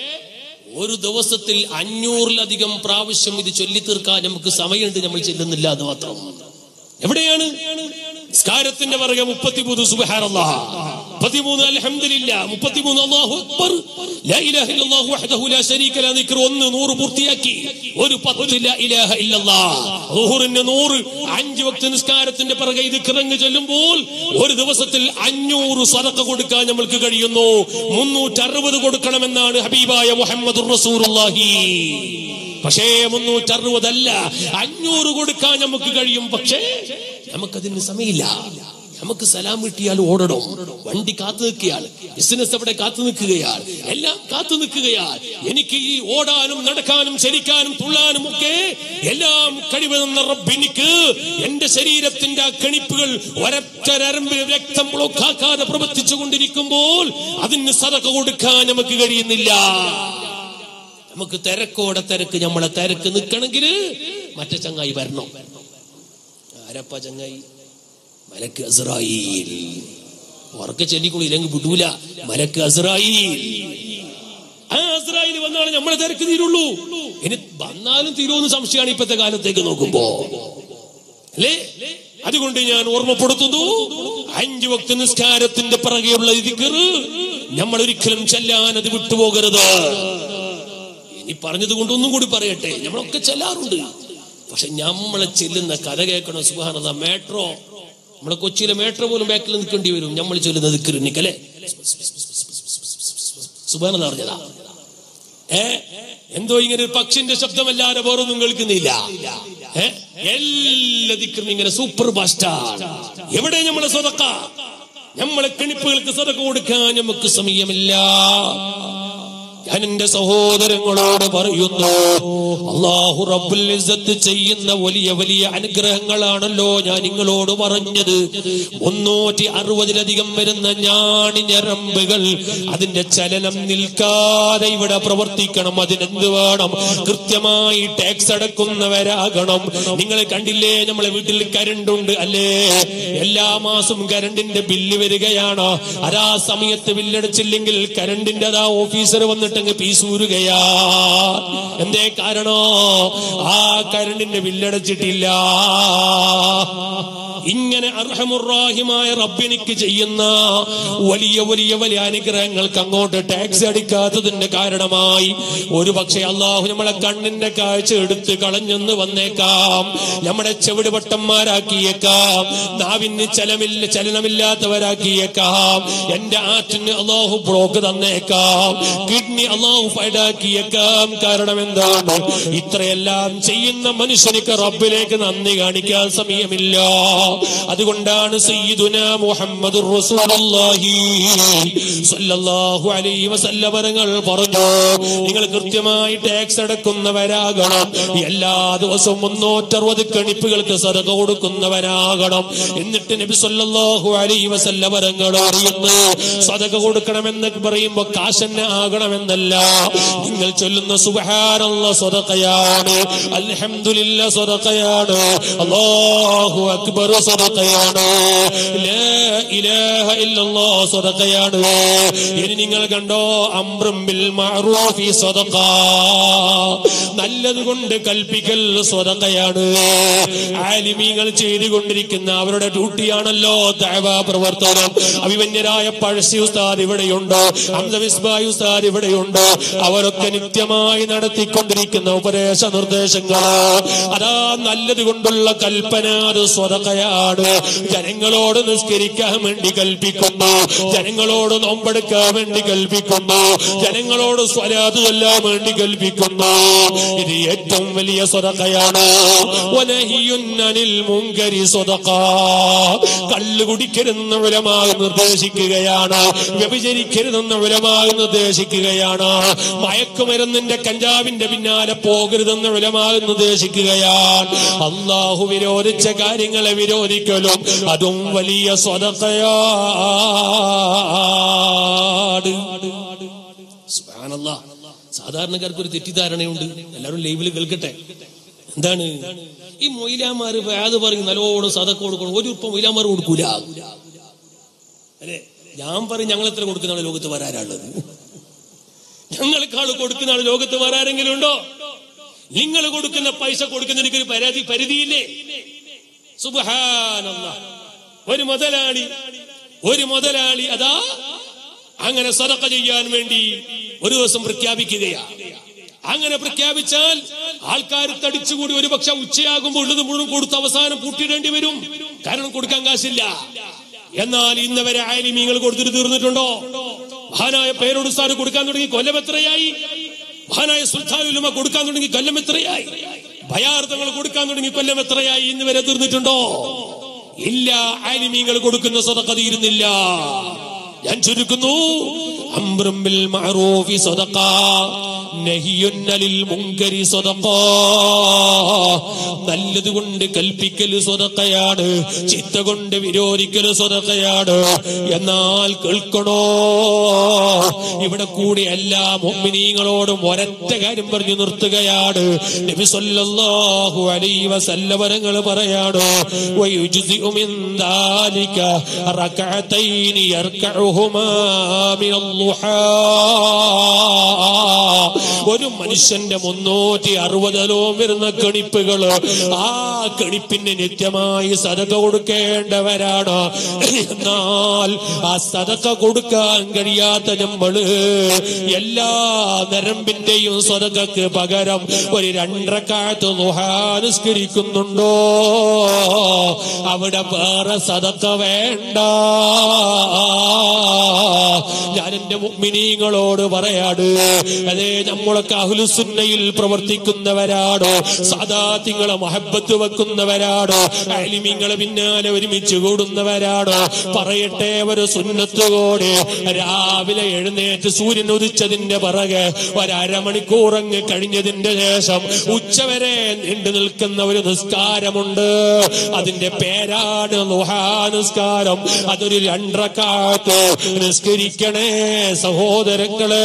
ഒരു ദിവസത്തിൽ അഞ്ഞൂറിലധികം പ്രാവശ്യം ഇത് ചൊല്ലി തീർക്കാൻ നമുക്ക് സമയമുണ്ട്, നമ്മൾ ചെല്ലുന്നില്ല എന്ന് മാത്രം. എവിടെയാണ്? നിസ്കാരത്തിന്റെ പുറകെ മുപ്പത്തിമൂന്ന് സുബ്ഹാനല്ലാഹ്, മുപ്പത്തിമൂന്ന് അൽഹംദുലില്ലാഹ്, മുപ്പത്തിമൂന്ന് അല്ലാഹു അക്ബർ, ലാ ഇലാഹ ഇല്ലല്ലാഹു വഹ്ദഹു ലാ ശരീക ലഹു ദിക്ർ ഒന്ന് നൂറ് പൂർത്തിയാക്കി. ഒരു പത്ത് ലാ ഇലാഹ ഇല്ലല്ലാഹ്, ളുഹറിന് നൂറ്. അഞ്ച് വക്ത് നിസ്കാരത്തിന്റെ പുറകെ ഇത് കിറങ്ങ് ചെല്ലുമ്പോൾ ഒരു ദിവസത്തിൽ അഞ്ഞൂറ് സദഖ കൊടുക്കാൻ നമ്മൾക്ക് കഴിയുന്നു. മുന്നൂറ്റി അറുപത് കൊടുക്കണമെന്നാണ് ഹബീബായ മുഹമ്മദുർ റസൂലുള്ളാഹി. പക്ഷേ മുന്നൂറ്റി അറുപതല്ല, അഞ്ഞൂറ് കൊടുക്കാൻ നമുക്ക് കഴിയും. പക്ഷേ നമുക്കതിന് സമയമില്ല. നമുക്ക് സലാം കിട്ടിയാൽ ഓടണം, വണ്ടി കാത്തു നിൽക്കുകയാണ്, ബിസിനസ് അവിടെ കാത്തു നിൽക്കുകയാണ്, എല്ലാം കാത്തു നിൽക്കുകയാണ്. എനിക്ക് ഈ ഓടാനും നടക്കാനും ചലിക്കാനും തുള്ളാനും ഒക്കെ എല്ലാം കഴിവെന്ന റബ്ബിനിക്ക് എന്റെ ശരീരത്തിന്റെ ആ കണിപ്പുകൾ ഒരൊറ്റ നരമ്പിൽ രക്തം ബ്ലോക്കാക്കാതെ പ്രവർത്തിച്ചു കൊണ്ടിരിക്കുമ്പോൾ അതിന് സദഖ കൊടുക്കാൻ നമുക്ക് കഴിയുന്നില്ല. നമുക്ക് തിരക്കോടെ തിരക്ക്, നമ്മളെ തിരക്ക് നിൽക്കണമെങ്കിൽ മറ്റേ ചങ്ങായി വരണം. ആരപ്പ ചങ്ങായി? മലക്ക് അസ്രായീൽ. ഉറക്കെ ചൊല്ലിക്കൊള്ളു, ഇല്ലെങ്കിൽ വിടൂല. മലക്ക് അസ്രായീൽ. ആ അസ്രായീൽ വന്നാണ് നമ്മളെ തിരക്ക് തീരുള്ളൂ. ഇനി വന്നാലും തീരുമെന്ന് സംശയമാണ് ഇപ്പത്തെ കാലത്തേക്ക് നോക്കുമ്പോ. അല്ലേ? അതുകൊണ്ട് ഞാൻ ഓർമ്മപ്പെടുത്തുന്നു, അഞ്ചു വക്ത നിസ്കാരത്തിന്റെ പിറകെയുള്ള ദിക്ർ നമ്മൾ ഒരിക്കലും ചെല്ലാൻ അത് വിട്ടുപോകരുത്. ഇനി പറഞ്ഞത് കൊണ്ട് ഒന്നും കൂടി പറയട്ടെ, നമ്മളൊക്കെ ചെല്ലാറുണ്ട്. പക്ഷെ നമ്മളെ ചെല്ലുന്ന കഥ കേൾക്കണം. സുബ്ഹാനല്ലാഹ്, മെട്രോ, നമ്മളെ കൊച്ചിയിലെ മെട്രോ പോലും ബാക്കിൽ നിൽക്കേണ്ടി വരും നമ്മൾ ചൊല്ലുന്ന ദിക്ർ. നിക്കല്ലേ സുബ്ഹാനല്ലാഹ് പറഞ്ഞതാ. ഏ എന്തോ ഇങ്ങനെ ഒരു പക്ഷിന്റെ ശബ്ദമല്ലാതെ വേറൊന്നും കേൾക്കുന്നില്ല. ഏഹ് എല്ലാ ദിക്റും ഇങ്ങനെ സൂപ്പർ ഫാസ്റ്റാണ്. എവിടെ നമ്മളെ സദഖ? നമ്മളെ കണിപ്പുകൾക്ക് സദഖ കൊടുക്കാൻ നമുക്ക് സമയമില്ല. ഞാൻ എന്റെ സഹോദരങ്ങളോട് പറയുന്നു, അല്ലാഹു റബ്ബുൽ ഇസ്സത്ത് ചെയ്യുന്ന വലിയ വലിയ അനുഗ്രഹങ്ങളാണല്ലോ ഞാൻ നിങ്ങളോട് പറഞ്ഞത്. മുന്നൂറ്റി അറുപതിലധികം വരുന്ന ഞാണി ഞരമ്പുകൾ, അതിന്റെ ചലനം നിൽക്കാതെ ഇവിടെ പ്രവർത്തിക്കണം. അതിനെന്ത് വേണം? കൃത്യമായി ടാക്സ് അടക്കുന്നവരാകണം. നിങ്ങൾ കണ്ടില്ലേ, നമ്മളെ വീട്ടിൽ കരണ്ട് ഉണ്ട് അല്ലേ? എല്ലാ മാസവും കരണ്ടിന്റെ ബില്ല് വരികയാണ്. അതാ സമയത്ത് ബില്ലടച്ചില്ലെങ്കിൽ കരണ്ടിന്റെ അതാ ഓഫീസർ വന്നിട്ട് പീസൂരുകയാ. എന്തേ കാരണോ? ആ കരണ്ടിന്റെ ബില്ലടച്ചിട്ടില്ല. ഇങ്ങനെ അർഹമുർ-റഹീമായ റബ്ബിനിക്ക് ചെയ്യുന്ന വലിയ വലിയ വലിയ അനുഗ്രഹങ്ങൾക്ക് അങ്ങോട്ട് ടാക്സ് അടിക്കാത്തതിന്റെ കാരണമായി ഒരു പക്ഷേ അള്ളാഹു നമ്മളെ കണ്ണിന്റെ കാഴ്ച എടുത്ത് കളഞ്ഞെന്ന് വന്നേക്കാം. നമ്മുടെ ചെവിട് വട്ടന്മാരാക്കിയേക്കാം. നാവിന് ചലമില്ല ചലനമില്ലാത്തവരാക്കിയേക്കാം. എന്റെ ആറ്റിന് അള്ളാഹു ബ്ലോക്ക് തന്നേക്കാം. കിഡ്നി അള്ളാഹു ഫൈഡാക്കിയേക്കാം. കാരണം എന്താണ്? ഇത്രയെല്ലാം ചെയ്യുന്ന മനുഷ്യനിക്ക് റബ്ബിലേക്ക് നന്ദി കാണിക്കാൻ സമയമില്ല. അതുകൊണ്ടാണ് സയ്യിദുനാ മുഹമ്മദുർ റസൂലുള്ളാഹി സ്വല്ലല്ലാഹു അലൈഹി വസല്ലം തങ്ങൾ പറഞ്ഞു, നിങ്ങൾ കൃത്യമായി ടാക്സ് അടക്കുന്നവരാകണം. എല്ലാ ദിവസവും മുന്നൂറ്ററുപത് കണിപ്പുകൾക്ക് സദഖ കൊടുക്കുന്നവരാകണം. എന്നിട്ട് നബി സ്വല്ലല്ലാഹു അലൈഹി വസല്ലം തങ്ങൾ അറിയുന്നു, സദഖ കൊടുക്കണമെന്ന് പറയുമ്പോൾ കാശന്നെ ആകണമെന്നല്ല. നിങ്ങൾ ചൊല്ലുന്ന സുബ്ഹാനല്ലാഹ് സദഖയാണ്, അൽഹംദുലില്ലാഹ് സദഖയാണ്, അല്ലാഹു അക്ബർ സദഖയാണ്, ലാ ഇലാഹ ഇല്ലല്ലാഹ് സദഖയാണ്. ഇനി നിങ്ങൾ കണ്ടോ, അംറും ബിൽ മഅറൂഫി സദഖ, നല്ലത് കൊണ്ട് കൽപ്പിക്കൽ സദഖയാണ്. ആലിമീങ്ങൾ ചെയ്തുകൊണ്ടിരിക്കുന്ന അവരുടെ ഡ്യൂട്ടിയാണല്ലോ ദഅവാ പ്രവർത്തനം. അഭിമന്യരായ പഴശ്ശി ഉസ്താദ് ഇവിടെയുണ്ട്, ഹംസ മിസ്ബാഹി ഉസ്താദ് ഇവിടെയുണ്ട്. അവരൊക്കെ നിത്യമായി നടത്തിക്കൊണ്ടിരിക്കുന്ന ഉപദേശ നിർദ്ദേശങ്ങൾ, അതാ നല്ലത് കൊണ്ടുള്ള കൽപ്പന, അത് സ്വതക്കയാണ്. ജനങ്ങളോട് നിസ്കരിക്കാൻ വേണ്ടി കൽപ്പിക്കുന്നു, ജനങ്ങളോട് നോമ്പെടുക്കാൻ വേണ്ടി കൽപ്പിക്കുന്നു, ജനങ്ങളോട് സ്വലാത്ത് ചൊല്ലാൻ വേണ്ടി കൽപ്പിക്കുന്നു. ഇത് ഏറ്റവും വലിയ സ്വതക്കയാണ്. വനഹിയുൻ അനിൽ മുൻകരി സ്വതക്ക, കള്ള് കുടിക്കരുതെന്ന് ഉലമാവ് നിർദ്ദേശിക്കുകയാണ്, വ്യഭിചരിക്കരുതെന്ന് ഉലമാവ് നിർദ്ദേശിക്കുകയാണ്, മയക്കുമരുന്നിന്റെ കഞ്ചാവിന്റെ പിന്നാലെ പോകരുതെന്ന് ഉലമാവ് നിർദ്ദേശിക്കുകയാണ്. അള്ളാഹു വിരോധിച്ച കാര്യങ്ങളെ വിരോധിക്കലും അതും വലിയ സ്വതക്കയാണ്. സുബ്ഹാനല്ലാഹ്. സാധാരണക്കാർക്ക് ഒരു തെറ്റിദ്ധാരണയുണ്ട്, എല്ലാവരും ലൈവിൽ കേൾക്കട്ടെ. എന്താണ് ഈ മൊയിലാമാര് അത് പറയും നല്ലോണം സദഖ കൊടുക്കണം, ഒരു ഉപ്പ മൊയിലാമാർ കൊടുക്കൂല അല്ലെ? ഞാൻ പറയും ഞങ്ങൾ എത്ര കൊടുക്കുന്നതാണ് ലോകത്ത് വരാനുള്ളത്? ഞങ്ങളെക്കാൾ കൊടുക്കുന്ന ആൾ ലോകത്ത് വരാരെങ്കിലും ഉണ്ടോ? നിങ്ങൾ കൊടുക്കുന്ന പൈസ കൊടുക്കുന്നതിന് ഒരു പരാതി പരിധിയില്ലേ? സുബ്ഹാനല്ലാഹ്. ഒരു മുതലാളി ഒരു മുതലാളി അതാ അങ്ങനെ സദഖ ചെയ്യാൻ വേണ്ടി ഒരു ദിവസം പ്രഖ്യാപിക്കുകയാണ്. അങ്ങനെ പ്രഖ്യാപിച്ചാൽ ആൾക്കാർ തടിച്ചുകൂടി ഒരു പക്ഷെ ഉച്ചയാകുമ്പോൾ ഉള്ളത് മുഴുവൻ കൊടുത്ത് അവസാനം പൂട്ടിയിടേണ്ടി വരും. കാരണം കൊടുക്കാൻ കാശില്ല. എന്നാൽ ഇന്ന് വരെ ആലിമീങ്ങൾ കൊടുത്തിട്ട് തീർന്നിട്ടുണ്ടോ? മഹാനായ പേരോട് സാർ കൊടുക്കാൻ തുടങ്ങി കൊല്ലം എത്രയായി? മഹാനായ സുൽത്താനുൽ ഉലമ കൊടുക്കാൻ തുടങ്ങി കൊല്ലം എത്രയായി? ഭയാർത്ഥങ്ങൾ കൊടുക്കാൻ തുടങ്ങി കൊല്ലം എത്രയായി? ഇന്ന് വരെ തീർന്നിട്ടുണ്ടോ? ഇല്ല. ആലിമീങ്ങൾ കൊടുക്കുന്ന സദഖ തീരുന്നില്ല. ഞാൻ ചുരുക്കുന്നു, അംറും ബിൽ മഅറൂഫി സദഖ, നഹിയുൻ അനിൽ മുൻകരി സദഖ. നല്ലത് കൊണ്ട് കൽപ്പിക്കൽ സദഖയാണ്, ചീത്ത കൊണ്ട് വിരോധിക്കൽ സദഖയാണ്. എന്നാൽ കേൾക്കണോ, ഇവിടെ കൂടി എല്ലാ മുഅ്മിനീങ്ങളോടും ഒരൊറ്റ കാര്യം പറഞ്ഞു നിർത്തുകയാണ്. നബി സല്ലല്ലാഹു അലൈഹി വസല്ലം തങ്ങൾ പറയാണ്, വയുജ്സിഉ മിൻ ദാലിക റകഅതൈനി യർകഉഹുമാ മിനൽ ളുഹാ. ഒരു മനുഷ്യന്റെ മുന്നൂറ്റി അറുപതോളം വരുന്ന കണിപ്പ് കണിപ്പുകൾ, ആ കണിപ്പിന് നിത്യമായി സദഖ കൊടുക്കേണ്ടവരാണ്. എന്നാൽ ആ സദഖ കൊടുക്കാൻ കഴിയാത്ത നമ്മള് എല്ലാ നരമ്പിന്റെയും സദഖക്ക് പകരം ഒരു രണ്ടരക്കാലത്ത് ദുഹാ നിസ്കരിക്കുന്നുണ്ടോ? അവിടെ വേറെ സദഖ വേണ്ട. ഞാൻ എന്റെ മുഅ്മിനീങ്ങളോട് പറയാട്, അതേ നമ്മളൊക്കെ അഹ്ലുസുന്നയിൽ പ്രവർത്തിക്കുന്നവരാടോ, സാദാത്തിങ്ങളെ മഹബത്ത് വെക്കുന്നവരാടോ, അലിമീങ്ങളെ പിന്നാലെ ഒരുമിച്ച് കൂടുന്നവരാടോ, പറയട്ടെ ഒരു സുന്നത്തുകൂടെ രാവിലെ എഴുന്നേറ്റ് സൂര്യൻ ഉദിച്ചതിന്റെ പിറകെ ഒരമണിക്കൂറങ്ങ് കഴിഞ്ഞതിന്റെ ശേഷം ഉച്ചവരെ നീണ്ടു നിൽക്കുന്ന ഒരു നിസ്കാരമുണ്ട്. അതിന്റെ പേരാണ് ദുഹാ നിസ്കാരം. അതൊരു രണ്ടരക്കാലത്ത് നിസ്കരിക്കണേ സഹോദരങ്ങളെ.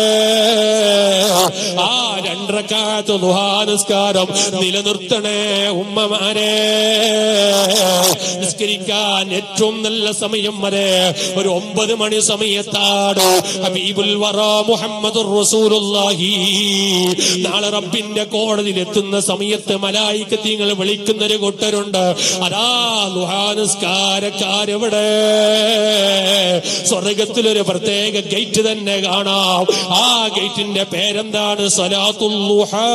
ആ രണ്ടരക്കാലത്ത് ദുഹാ നിസ്കാരം നിലനിർത്തണേ ഉമ്മമാരെ. നിസ്കരിക്കാൻ ഏറ്റവും നല്ല സമയം വരെ ഒരു ഒമ്പത് മണി സമയത്താണ് ഹബീബുൽ വറ മുഹമ്മദുർ റസൂലുള്ളാഹി നാളെ റബ്ബിന്റെ കോടതിയിൽ എത്തുന്ന സമയത്ത് മലായികത്തീങ്ങൾ വിളിക്കുന്ന ഒരു കൂട്ടരുണ്ട്. അതാ ദുഹാ നിസ്കാരക്കാരെവിടെ? സ്വർഗത്തിലൊരു പ്രത്യേക ഗേറ്റ് തന്നെ കാണാം. ആ ഗേറ്റിന്റെ പേരെന്താണ്? സ്വലാത്തുൽ ദുഹാ.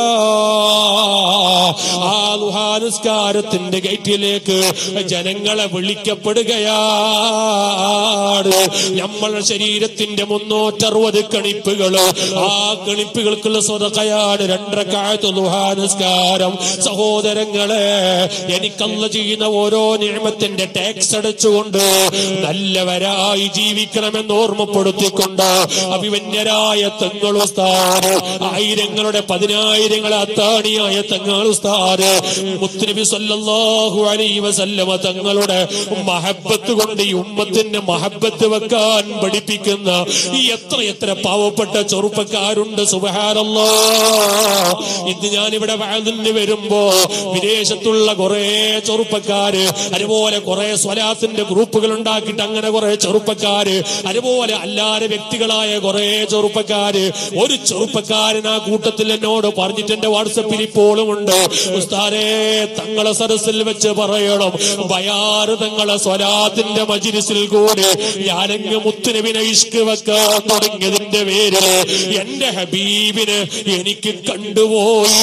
ആ ദുഹാ നിസ്കാരത്തിന്റെ ഗേറ്റിലേക്ക് ജനങ്ങളെ വിളിക്കപ്പെടുകയാണ്. നമ്മളുടെ ശരീരത്തിന്റെ മുന്നൂറ്ററുപത് കണിപ്പുകൾ, ആ കണിപ്പുകൾക്കുള്ള സ്വതക്കയാണ് രണ്ടരക്കാലത്ത് ദുഹാ നിസ്കാരം. സഹോദരങ്ങളെ, എനിക്കല്ല ചെയ്യുന്ന ഓരോ നിഅമത്തിന്റെ ടാക്സ് അടച്ചുകൊണ്ട് നല്ലവരായി ജീവിക്കണമെന്ന് ഓർമ്മപ്പെടുത്തിക്കൊണ്ട് അഭിമന്യരായ തങ്ങൾ ഉസ്താദ്, ആയിരങ്ങളുടെ പതിനായിരങ്ങളെ അത്താണിയായ തങ്ങൾ ഉസ്താദ് മുത്തുനബി സല്ലല്ലാഹു അലൈഹി വസല്ലമ തങ്ങളുടെ മഹബത്ത് കൊണ്ട് ഈ ഉമ്മത്തിന്റെ മഹബത്ത് വെക്കാൻ പഠിപ്പിക്കുന്ന ഈ എത്ര എത്ര പാവപ്പെട്ട ചെറുപ്പക്കാരുണ്ട്. സുബ്ഹാനല്ലാഹ്. ഇന്ന് ഞാനിവിടെ വഅദിന് വരുമ്പോ വിദേശത്തുള്ള കുറെ ചെറുപ്പക്കാര്, അതുപോലെ കുറെ സ്വലാത്തിന്റെ ഗ്രൂപ്പുകൾ ഉണ്ടാക്കിയിട്ട് അങ്ങനെ കുറെ ചെറുപ്പക്കാര്, അതുപോലെ അല്ലാതെ വ്യക്തികളായ കുറെ ചെറുപ്പക്കാര്, ഒരു ചെറുപ്പക്കാരൻ ആ കൂട്ടത്തിൽ എന്നോട് പറഞ്ഞിട്ട് എന്റെ വാട്സപ്പിൽ ഇപ്പോഴും ഉണ്ട്, ഉസ്താദേ തങ്ങളെ സദസ്സിൽ വെച്ച് പറയണം, ബയാറ് തങ്ങളെ സ്വലാത്തിന്റെ മജ്‌ലിസിൽ കൂടി ഞാനങ്ങ് മുത്തുനബിനെ ഇഷ്ക് വെക്കാൻ തുടങ്ങിയതിന്റെ പേരിൽ എന്റെ ഹബീബിനെ എനിക്ക് കണ്ടുപോയി.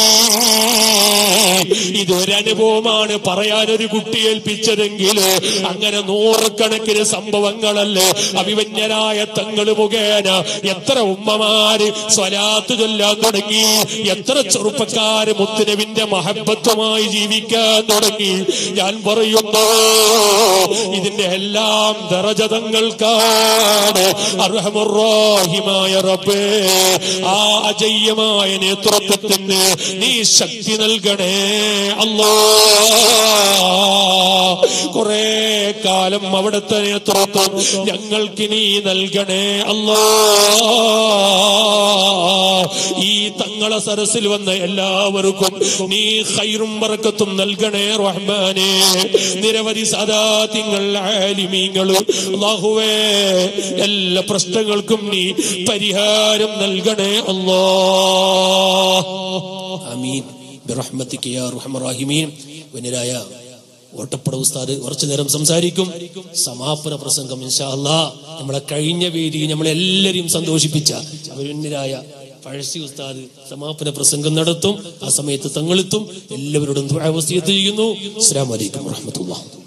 ഇതൊരനുഭവമാണ് പറയാനൊരു കുട്ടി ഏൽപ്പിച്ചതെങ്കിൽ അങ്ങനെ നൂറുകണക്കിന് സംഭവങ്ങളല്ലേ അഭിമന്യരായ തങ്ങൾ മുഖേന എത്ര ഉമ്മമാര് സ്വലാത്ത് ചൊല്ലാൻ തുടങ്ങി, എത്ര ചെറുപ്പക്കാര് മുത്തുനബിന്റെ മഹബത്തുമായി ജീവിക്കാൻ തുടങ്ങി. ഞാൻ പറയുന്നു, ഇതിന്റെ എല്ലാം ദറജ തങ്ങൾക്കാണ്. അർഹമുർ റഹീമായ റബ്ബേ, ആ അജയ്യമായ നേതൃത്വത്തിന് നീ ശക്തി നൽകണേ അല്ലാഹ്. കുറെ കാലം അവിടുത്തെ നേതൃത്വം ഞങ്ങൾക്ക് നീ നൽകണേ അല്ലാഹ്. ഈ തങ്ങളെ സരസിൽ വന്ന എല്ലാവർക്കും നീ ഖൈറും ബറക്കത്തും നൽകണേ റഹ്മാനേ. നിരവധി സദാതിങ്ങൾ ആലിമീങ്ങൾ അല്ലാഹുവേ, എല്ലാ പ്രശ്നങ്ങൾക്കും നീ പരിഹാരം നൽകണേ അല്ലാഹ്. ആമീൻ ബിറഹ്മതിക യാ അർഹമർ റഹീമീൻ. വനിരായ ഓട്ടപ്പട ഉസ്താദ് കുറച്ചു നേരം സംസാരിക്കും. സമാപന പ്രസംഗം ഇൻഷാ അല്ലാഹ് നമ്മളെ കഴിഞ്ഞ വേദി നമ്മളെല്ലാരെയും സന്തോഷിപ്പിച്ച വനിരായ പഴശ്ശി ഉസ്താദ് സമാപന പ്രസംഗം നടത്തും. ആ സമയത്ത് തങ്ങളെത്തും. എല്ലാവരോടും ദുആ വസിയത്ത് ചെയ്യുന്നു. അസ്സലാമു അലൈക്കും വറഹ്മത്തുള്ളാഹി.